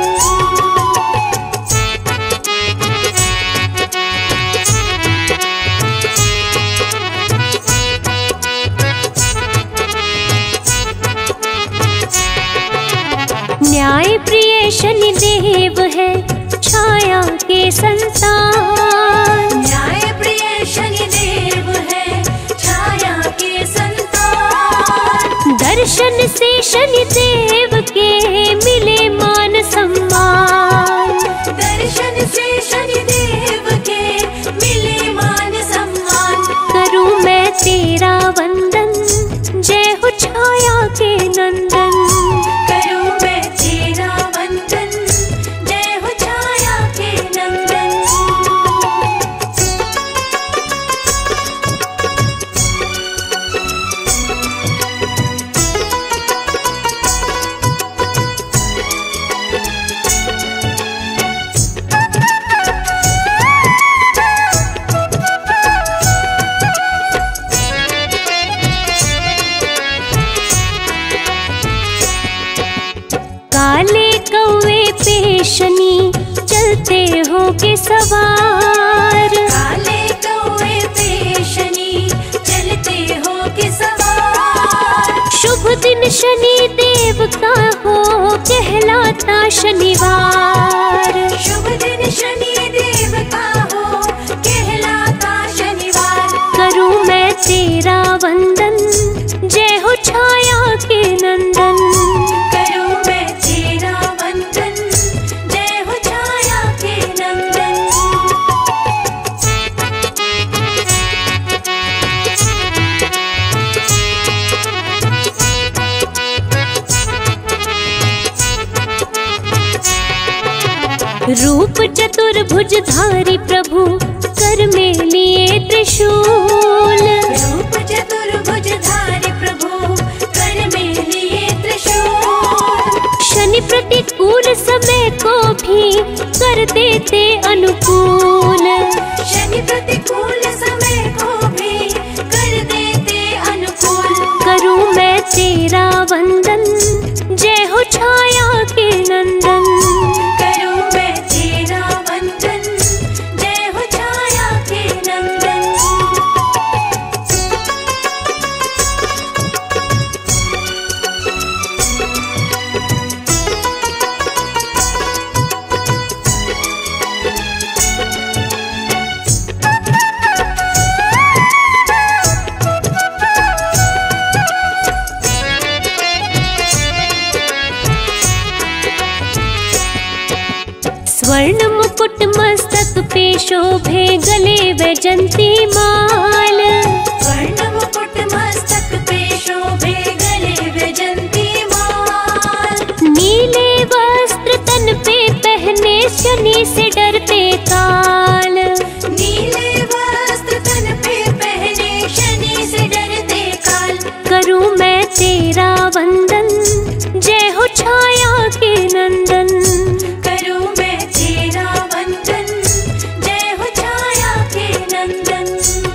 न्याय प्रिय शनि देव है, छाया के संतान। न्याय प्रिय शनि देव है, छाया के संतान। दर्शन से शनि देव के मिले मान सम्मान। दर्शन से शनि देव के मिले मान सम्मान। करूं मैं तेरा वंदन, जय हो छाया के नंदन। करूं मैं तेरा वंदन, जय हो छाया के नंदन। काले कौवे पे शनि, चलते हो के सवार। काले कौवे पे शनि, चलते हो के सवार। शुभ दिन शनि देव का हो, कहलाता शनिवार। शुभ दिन शनि देव का हो, कहलाता शनिवार। करूं मैं तेरा वंदन, जय हो छाया के नंदन। करूं मैं तेरा वंदन, जय हो छाया के नंदन। रूप चतुर्भुजधारी प्रभु, कर में लिए त्रिशूल। रूप चतुर्भुजधारी प्रभु, कर में लिए त्रिशूल। शनि प्रतिकूल समय को भी कर देते अनुकूल। शनि प्रतिकूल समय को भी कर देते अनुकूल। करूं मैं तेरा वंदन, जय हो छाया के नंदन। करूं मैं तेरा वंदन, जय हो छाया के नंदन। स्वर्ण मुकुट मस्तक पे शोभे, गले वैजंती माल। स्वर्ण मुकुट मस्तक पे शोभे, गले वैजंती माल। नीले वस्त्र तन पे पहने, शनि से डरते काल। नीले वस्त्र तन पे पहने, शनि से डरते काल। करूं मैं तेरा वंदन, जय हो छाया के नंदन। करूं मैं तेरा वंदन, जय हो छाया के नंदन।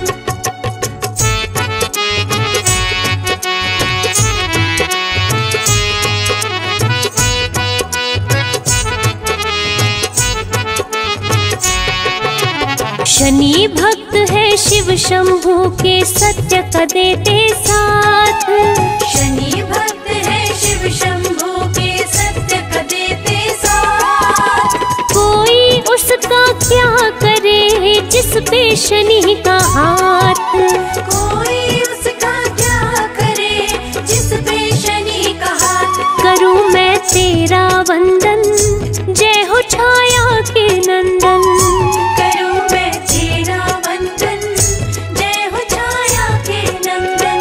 शनि भक्त है शिव शंभू के, सत्य का देते साथ। शनि भक्त है शिव शंभू के, सत्य का देते साथ। कोई उसका क्या करे जिस पे शनि का हाथ। कोई उसका क्या करे जिस पे शनि का हाथ। करूं मैं तेरा वंदन, जय हो छाया के नंदन। करूं मैं तेरा वंदन, जय हो छाया के नंदन।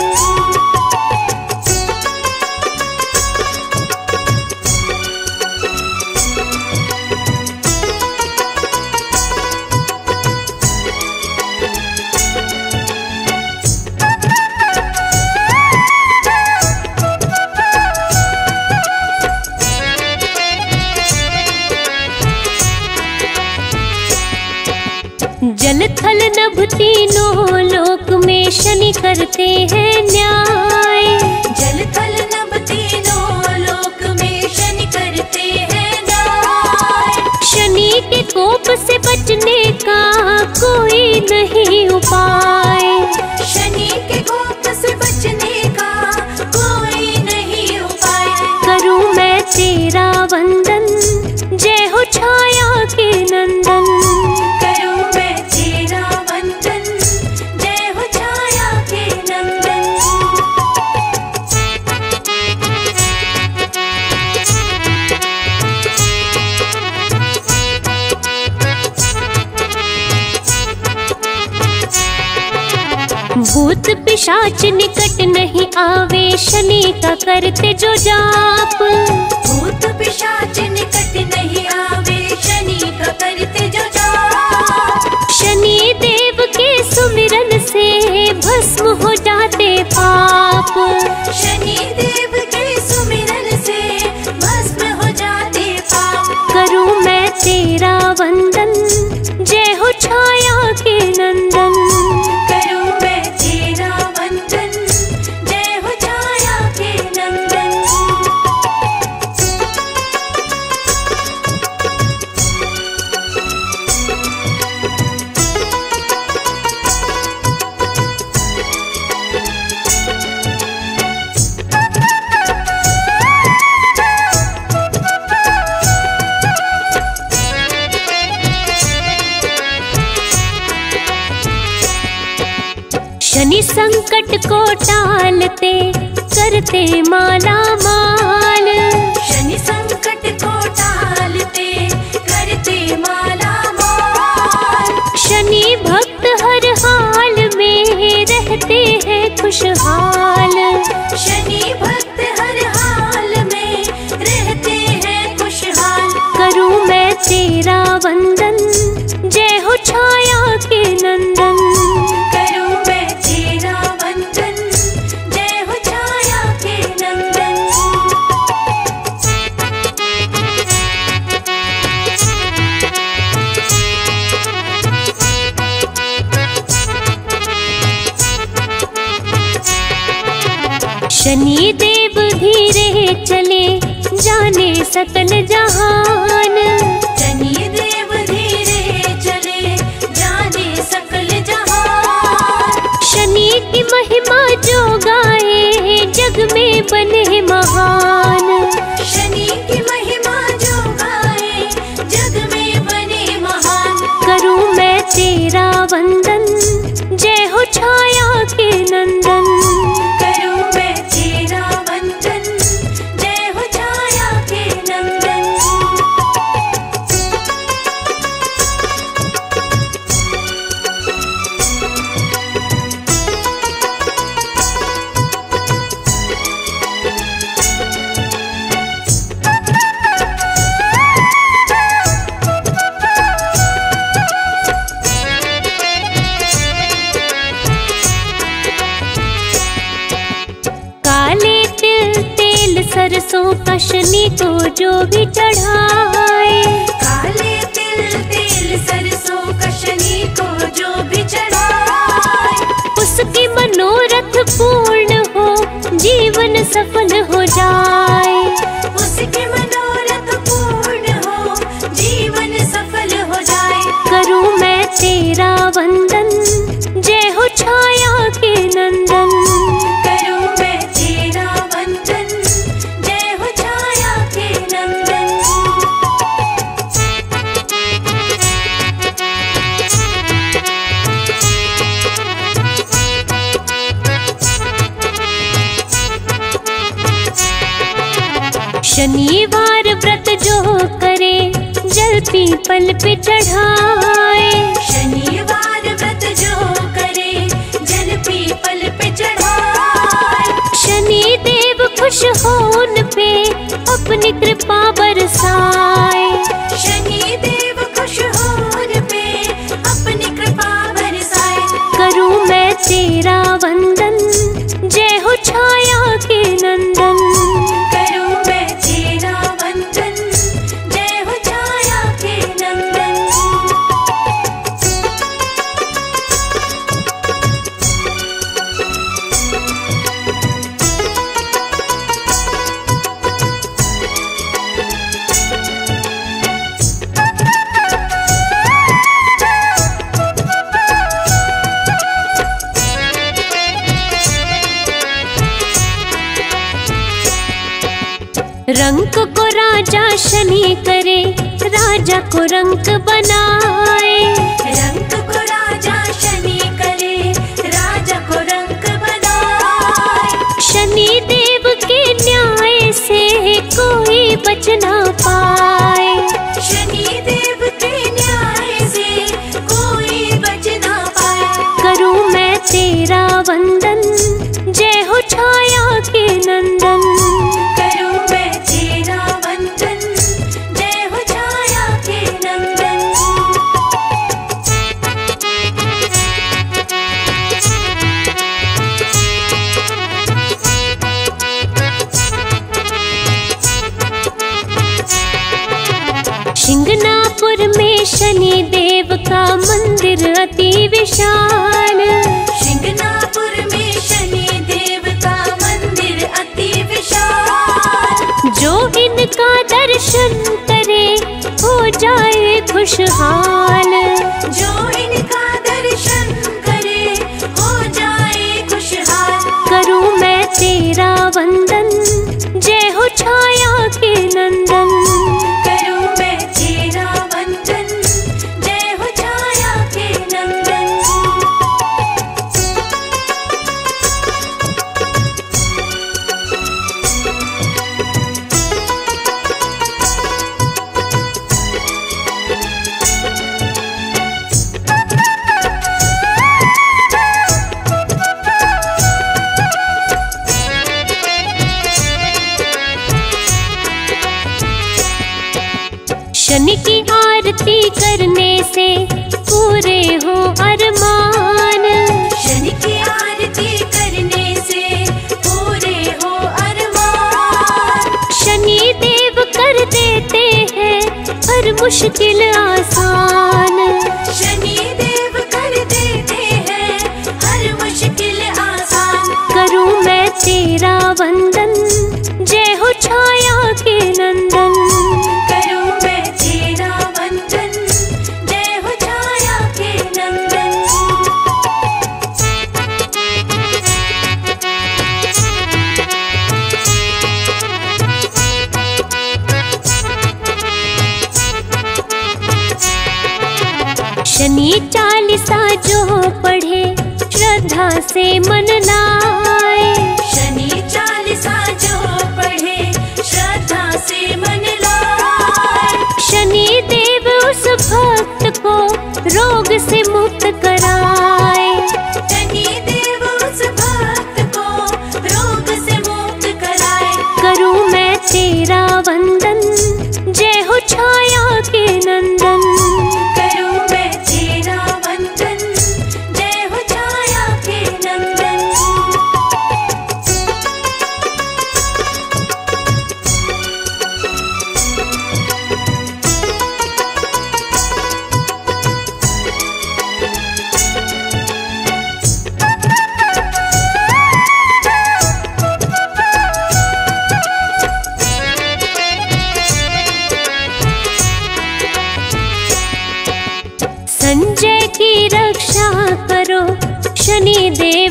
जल थल नभ तीनों लोक में शनि करते हैं न्याय। जल थल नभ तीनों लोक में शनि करते हैं न्याय। शनि के कोप से बचने का कोई नहीं उपाय। शनि के कोप से बचने का कोई नहीं उपाय। करूं मैं तेरा वंदन, जय हो छाया के नंदन। करूं मैं तेरा वंदन, जय हो छाया के नंदन। भूत पिशाच निकट नहीं आवे, शनि का करते जो जाप। भूत पिशाच निकट नहीं आवे, शनि का करते जो जाप। शनि देव के सुमिरन से भस्म हो जाते पाप। शनि देव के सुमिरन से भस्म हो जाते पाप। करूं मैं तेरा वंदन, जय हो छाया के नंदन। करूं मैं तेरा वंदन, जय हो छाया के नंदन। शनि संकट को टालते, करते माला माल। शनि संकट को टालते, करते माला माल। शनि भक्त हर हाल में रहते हैं खुशहाल। शनि भक्त हर हाल में रहते हैं खुशहाल। करूं मैं तेरा वंदन, जय हो छाया के नंदन। करूं मैं तेरा वंदन, जय हो छाया के नंदन। शनि देव धीरे चले, जाने सकल जहान। शनि देव धीरे चले, जाने सकल जहान। शनि की महिमा जो गाए, जग में बने महान। शनि की महिमा जो गाए, जग में बने महान। करूं मैं तेरा वंदन, जय हो छाया के नंदन। करूं मैं तेरा वंदन, जय हो छाया के नंदन। सरसों का शनि को जो भी चढ़ाए, काले तिल तेल सरसों का शनि को जो भी चढ़ाए, उसकी मनोरथ पूर्ण हो, जीवन सफल हो जाए। उसके मनोरथ पूर्ण हो, जीवन सफल हो जाए। करूं मैं तेरा वंदन, जय हो छाया के नंदन। करूं मैं तेरा वंदन, जय हो छाया के नंदन। शनिवार व्रत जो करे, जल पीपल पे चढ़ाए, शनिवार व्रत जो करे, जल पीपल पे चढ़ाए। शनि देव खुश हो उन पे, अपनी कृपा बरसाए। शनि देव खुश हो उन पे, अपनी कृपा बरसाए। करूं मैं तेरा वंदन, जय हो छाया के नंदन। करूं मैं तेरा वंदन, जय हो छाया के नंदन। रंक को राजा शनि करे, राजा को रंक बनाए। रंक को राजा शनि करे, राजा को रंक बनाए। शनि देव के न्याय से कोई बच ना पाए। शनि देव के न्याय से कोई बच ना पाए। करूं मैं तेरा वंदन, जय हो छाया के नंदन। करूं मैं तेरा वंदन, जय हो छाया के नंदन। शिंगनापुर में शनि देव का मंदिर अति विशाल। शिंगनापुर में शनि देव का मंदिर अति विशाल। जो इनका दर्शन करे, हो जाए खुशहाल। जो इनका दर्शन करे, हो जाए खुशहाल। करूं मैं तेरा वंदन, जय हो छाया के नंदन। करूं मैं तेरा वंदन, जय हो छाया के नंदन। शनि की आरती करने से पूरे हो अरमान। शनि की आरती करने से पूरे हो अरमान। शनि देव कर देते हैं हर मुश्किल आसान। शनि देव कर देते हैं हर मुश्किल आसान। करूं मैं तेरा वंदन, जय हो छाया के नंदन। करूं मैं तेरा वंदन, जय हो छाया के नंदन। शनि चालीसा जो पढ़े, श्रद्धा से मन लाए। शनि चालीसा जो पढ़े, श्रद्धा से मन लाए। शनि देव उस भक्त को रोग से मुक्त कराए। शनि देव उस भक्त को रोग से मुक्त कराए। करूं मैं तेरा वंदन, जय हो छाया के नंदन। करूं मैं तेरा वंदन, जय हो छाया के नंदन।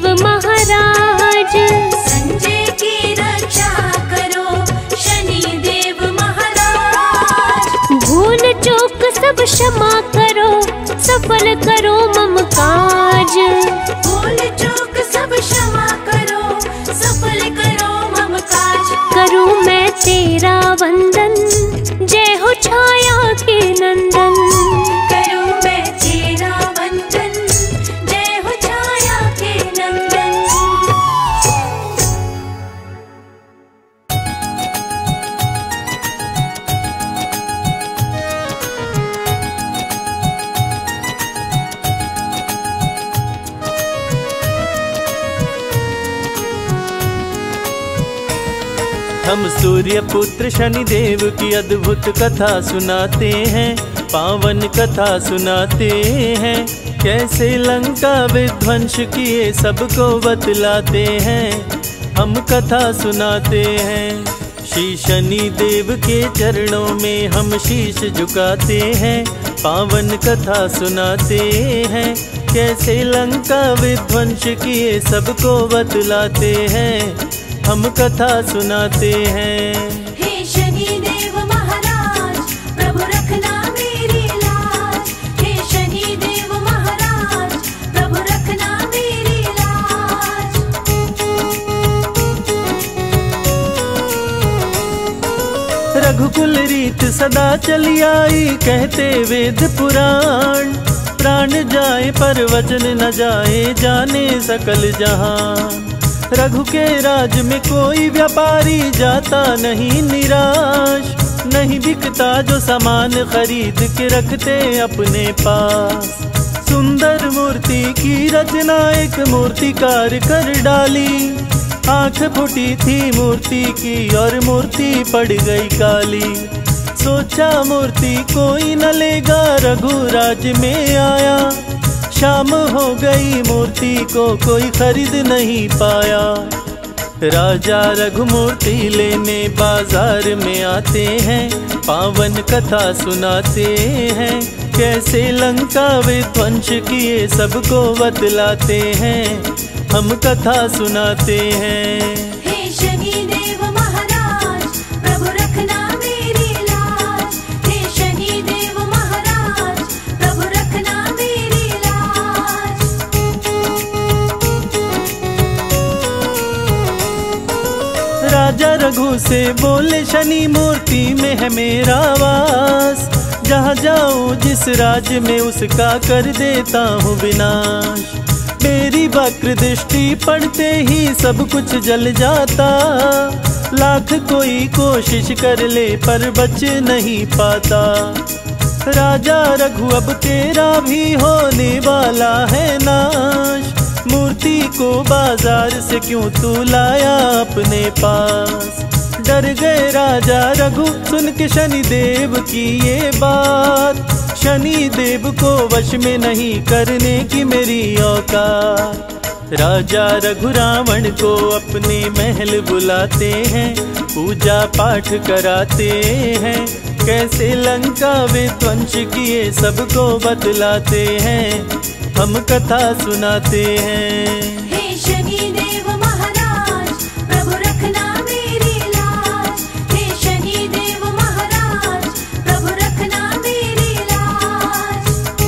देव महाराज। संजय की रक्षा करो शनि देव महाराज। भूल चूक सब क्षमा करो, सफल करो मम काज। भूल चूक सब क्षमा करो, सफल करो मम काज। करूं मैं तेरा वंदन, जय हो छाया के नंदन। करूं मैं तेरा वंदन, जय हो छाया के नंदन। हम सूर्य पुत्र शनि देव की अद्भुत कथा सुनाते हैं, पावन कथा सुनाते हैं। कैसे लंका विध्वंस किए सबको बतलाते हैं, हम कथा सुनाते हैं। श्री शनि देव के चरणों में हम शीश झुकाते हैं, पावन कथा सुनाते हैं। कैसे लंका विध्वंस किए सबको बतलाते हैं, हम कथा सुनाते हैं। हे शनि देव महाराज, प्रभु रखना मेरी लाज। हे शनि देव महाराज, प्रभु रखना मेरी लाज। रघुकुल रीत सदा चली आई, कहते वेद पुराण। प्राण जाए पर वचन न जाए, जाने सकल जहान। रघु के राज में कोई व्यापारी जाता नहीं निराश। नहीं बिकता जो सामान खरीद के रखते अपने पास। सुंदर मूर्ति की रचना एक मूर्तिकार कर डाली। आंख फूटी थी मूर्ति की और मूर्ति पड़ गई काली। सोचा मूर्ति कोई न लेगा, रघुराज में आया। शाम हो गई मूर्ति को कोई खरीद नहीं पाया। राजा रघु मूर्ति लेने बाजार में आते हैं, पावन कथा सुनाते हैं। कैसे लंका विध्वंस किए सबको बतलाते हैं, हम कथा सुनाते हैं। हे शनि देव महाराज, प्रभु रखना मेरी लाज। हे शनि देव महाराज, प्रभु रखना मेरी लाज। राजा रघु से बोले शनि मूर्ति में है मेरा वास। जहाँ जाऊँ जिस राज्य में उसका कर देता हूँ विनाश। मेरी वक्र दृष्टि पड़ते ही सब कुछ जल जाता। लाख कोई कोशिश कर ले पर बच नहीं पाता। राजा रघु अब तेरा भी होने वाला है नाश। मूर्ति को बाजार से क्यों तू लाया अपने पास। डर गए राजा रघु सुन के शनि देव की ये बात। शनि देव को वश में नहीं करने की मेरी औकात। राजा रघु रावण को अपने महल बुलाते हैं, पूजा पाठ कराते हैं। कैसे लंका विध्वंस किए सबको बतलाते हैं, हम कथा सुनाते हैं। हे शनि देव महाराज, प्रभु रखना मेरी लाज। हे शनि देव महाराज, प्रभु रखना मेरी लाज।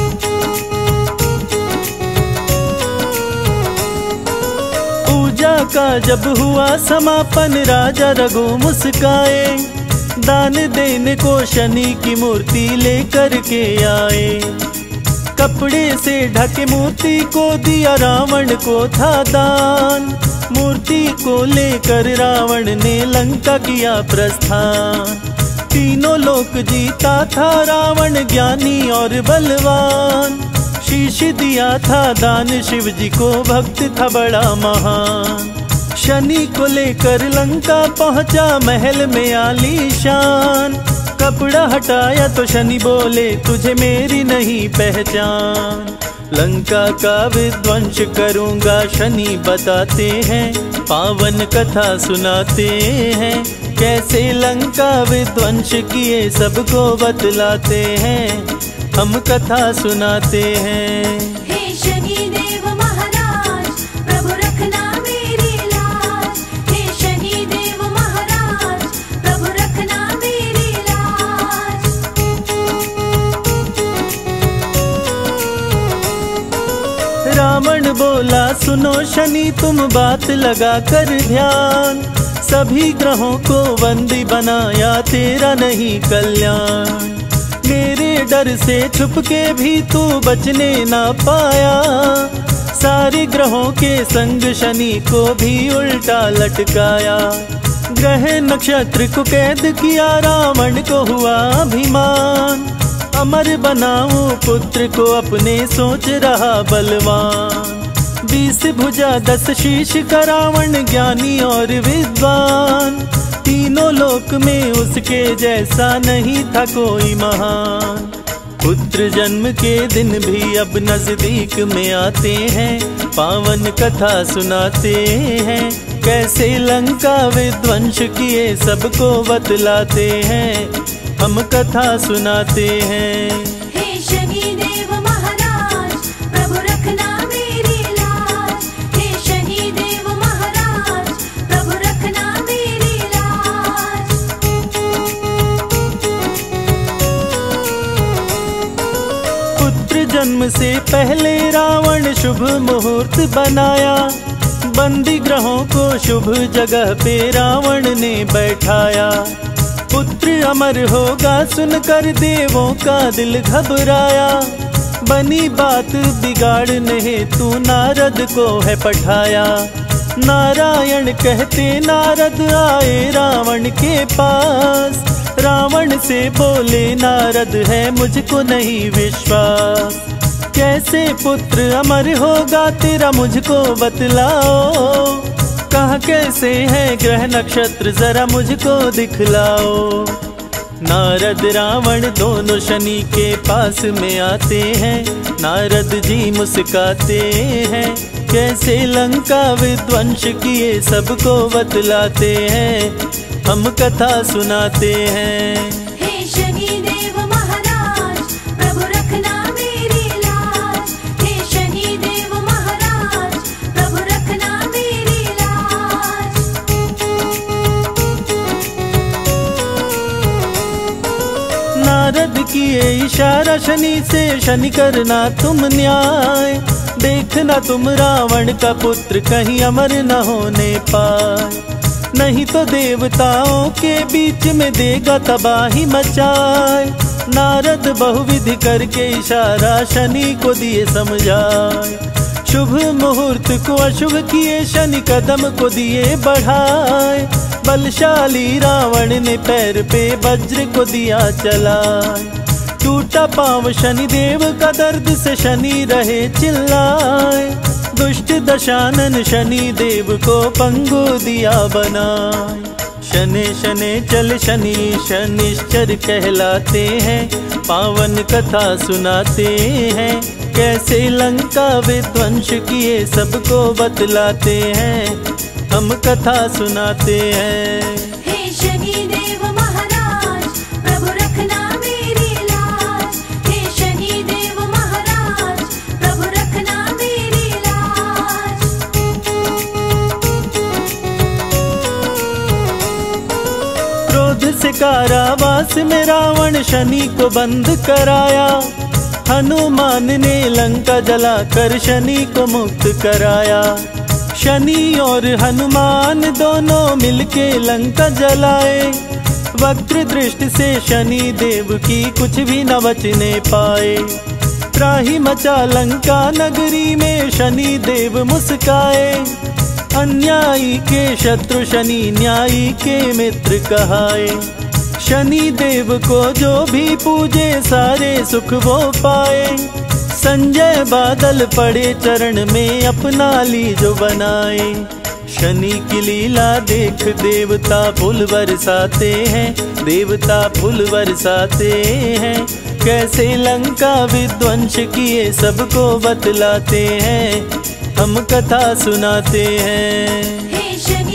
पूजा का जब हुआ समापन राजा रघु मुस्काए। दान देने को शनि की मूर्ति लेकर के आए। कपड़े से ढके मूर्ति को दिया रावण को था दान। मूर्ति को लेकर रावण ने लंका किया प्रस्थान। तीनों लोक जीता था रावण ज्ञानी और बलवान। शीश दिया था दान शिव जी को, भक्त था बड़ा महान। शनि को लेकर लंका पहुंचा महल में आलीशान। कपड़ा हटाया तो शनि बोले तुझे मेरी नहीं पहचान। लंका का विध्वंस करूंगा शनि बताते हैं, पावन कथा सुनाते हैं। कैसे लंका विध्वंस किए सबको बतलाते हैं, हम कथा सुनाते हैं। हे शनि देव महाराज, प्रभु बोला सुनो शनि तुम बात लगा कर ध्यान, सभी ग्रहों को बंदी बनाया तेरा नहीं कल्याण। मेरे डर से छुप के भी तू बचने ना पाया, सारे ग्रहों के संग शनि को भी उल्टा लटकाया। ग्रह नक्षत्र को कैद किया रावण को हुआ अभिमान, अमर बनाऊं पुत्र को अपने सोच रहा बलवान। बीस भुजा दस शीश का रावण ज्ञानी और विद्वान, तीनों लोक में उसके जैसा नहीं था कोई महान। पुत्र जन्म के दिन भी अब नजदीक में आते हैं, पावन कथा सुनाते हैं, कैसे लंका विध्वंस किए सबको बतलाते हैं, हम कथा सुनाते हैं। हे शनि देव महाराज प्रभु रखना मेरी लाज, हे शनि देव महाराज प्रभु रखना मेरी लाज। पुत्र जन्म से पहले रावण शुभ मुहूर्त बनाया, बंदी ग्रहों को शुभ जगह पे रावण ने बैठाया। पुत्र अमर होगा सुनकर देवों का दिल घबराया, बनी बात बिगाड़ने हेतु नारद को है पठाया। नारायण कहते नारद आए रावण के पास, रावण से बोले नारद है मुझको नहीं विश्वास। कैसे पुत्र अमर होगा तेरा मुझको बतलाओ, कहाँ कैसे है ग्रह नक्षत्र जरा मुझको दिखलाओ। नारद रावण दोनों शनि के पास में आते हैं, नारद जी मुस्काते हैं, कैसे लंका विध्वंस किए सबको बतलाते हैं, हम कथा सुनाते हैं। हे शनि देव महाराज प्रभु रखना मेरी लाज, हे शनि देव महाराज प्रभु रखना मेरी लाज। नारद किए इशारा शनि से, शनि करना तुम न्याय, देखना तुम रावण का पुत्र कहीं अमर न होने पाए, नहीं तो देवताओं के बीच में देगा तबाही मचाए। नारद बहुविधि करके इशारा शनि को दिए समझाए, शुभ मुहूर्त को अशुभ किए शनि कदम को दिए बढ़ाए। बलशाली रावण ने पैर पे वज्र को दिया चलाए, टूटा पांव शनि देव का दर्द से शनि रहे चिल्लाए। दुष्ट दशानन शनि देव को पंगु दिया बनाए, शनि शनि चल शनि शनिश्चर कहलाते हैं, पावन कथा सुनाते हैं, कैसे लंका विध्वंस किए सबको बतलाते हैं, हम कथा सुनाते हैं। हे शनि देव महाराज प्रभु रखना मेरी लाज, हे शनि देव महाराज प्रभु रखना मेरी लाज। क्रोध से कारावास में रावण शनि को बंद कराया, हनुमान ने लंका जलाकर शनि को मुक्त कराया। शनि और हनुमान दोनों मिलके लंका जलाए, वक्र दृष्टि से शनि देव की कुछ भी न बचने पाए। त्राही मचा लंका नगरी में शनि देव मुस्काए, अन्यायी के शत्रु शनि न्यायी के मित्र कहाए। शनि देव को जो भी पूजे सारे सुख वो पाए, संजय बादल पड़े चरण में अपना ली जो बनाए। शनि की लीला देख देवता फूल बरसाते हैं, देवता फूल बरसाते हैं, कैसे लंका विध्वंस किए सबको बतलाते हैं, हम कथा सुनाते हैं। हे शनि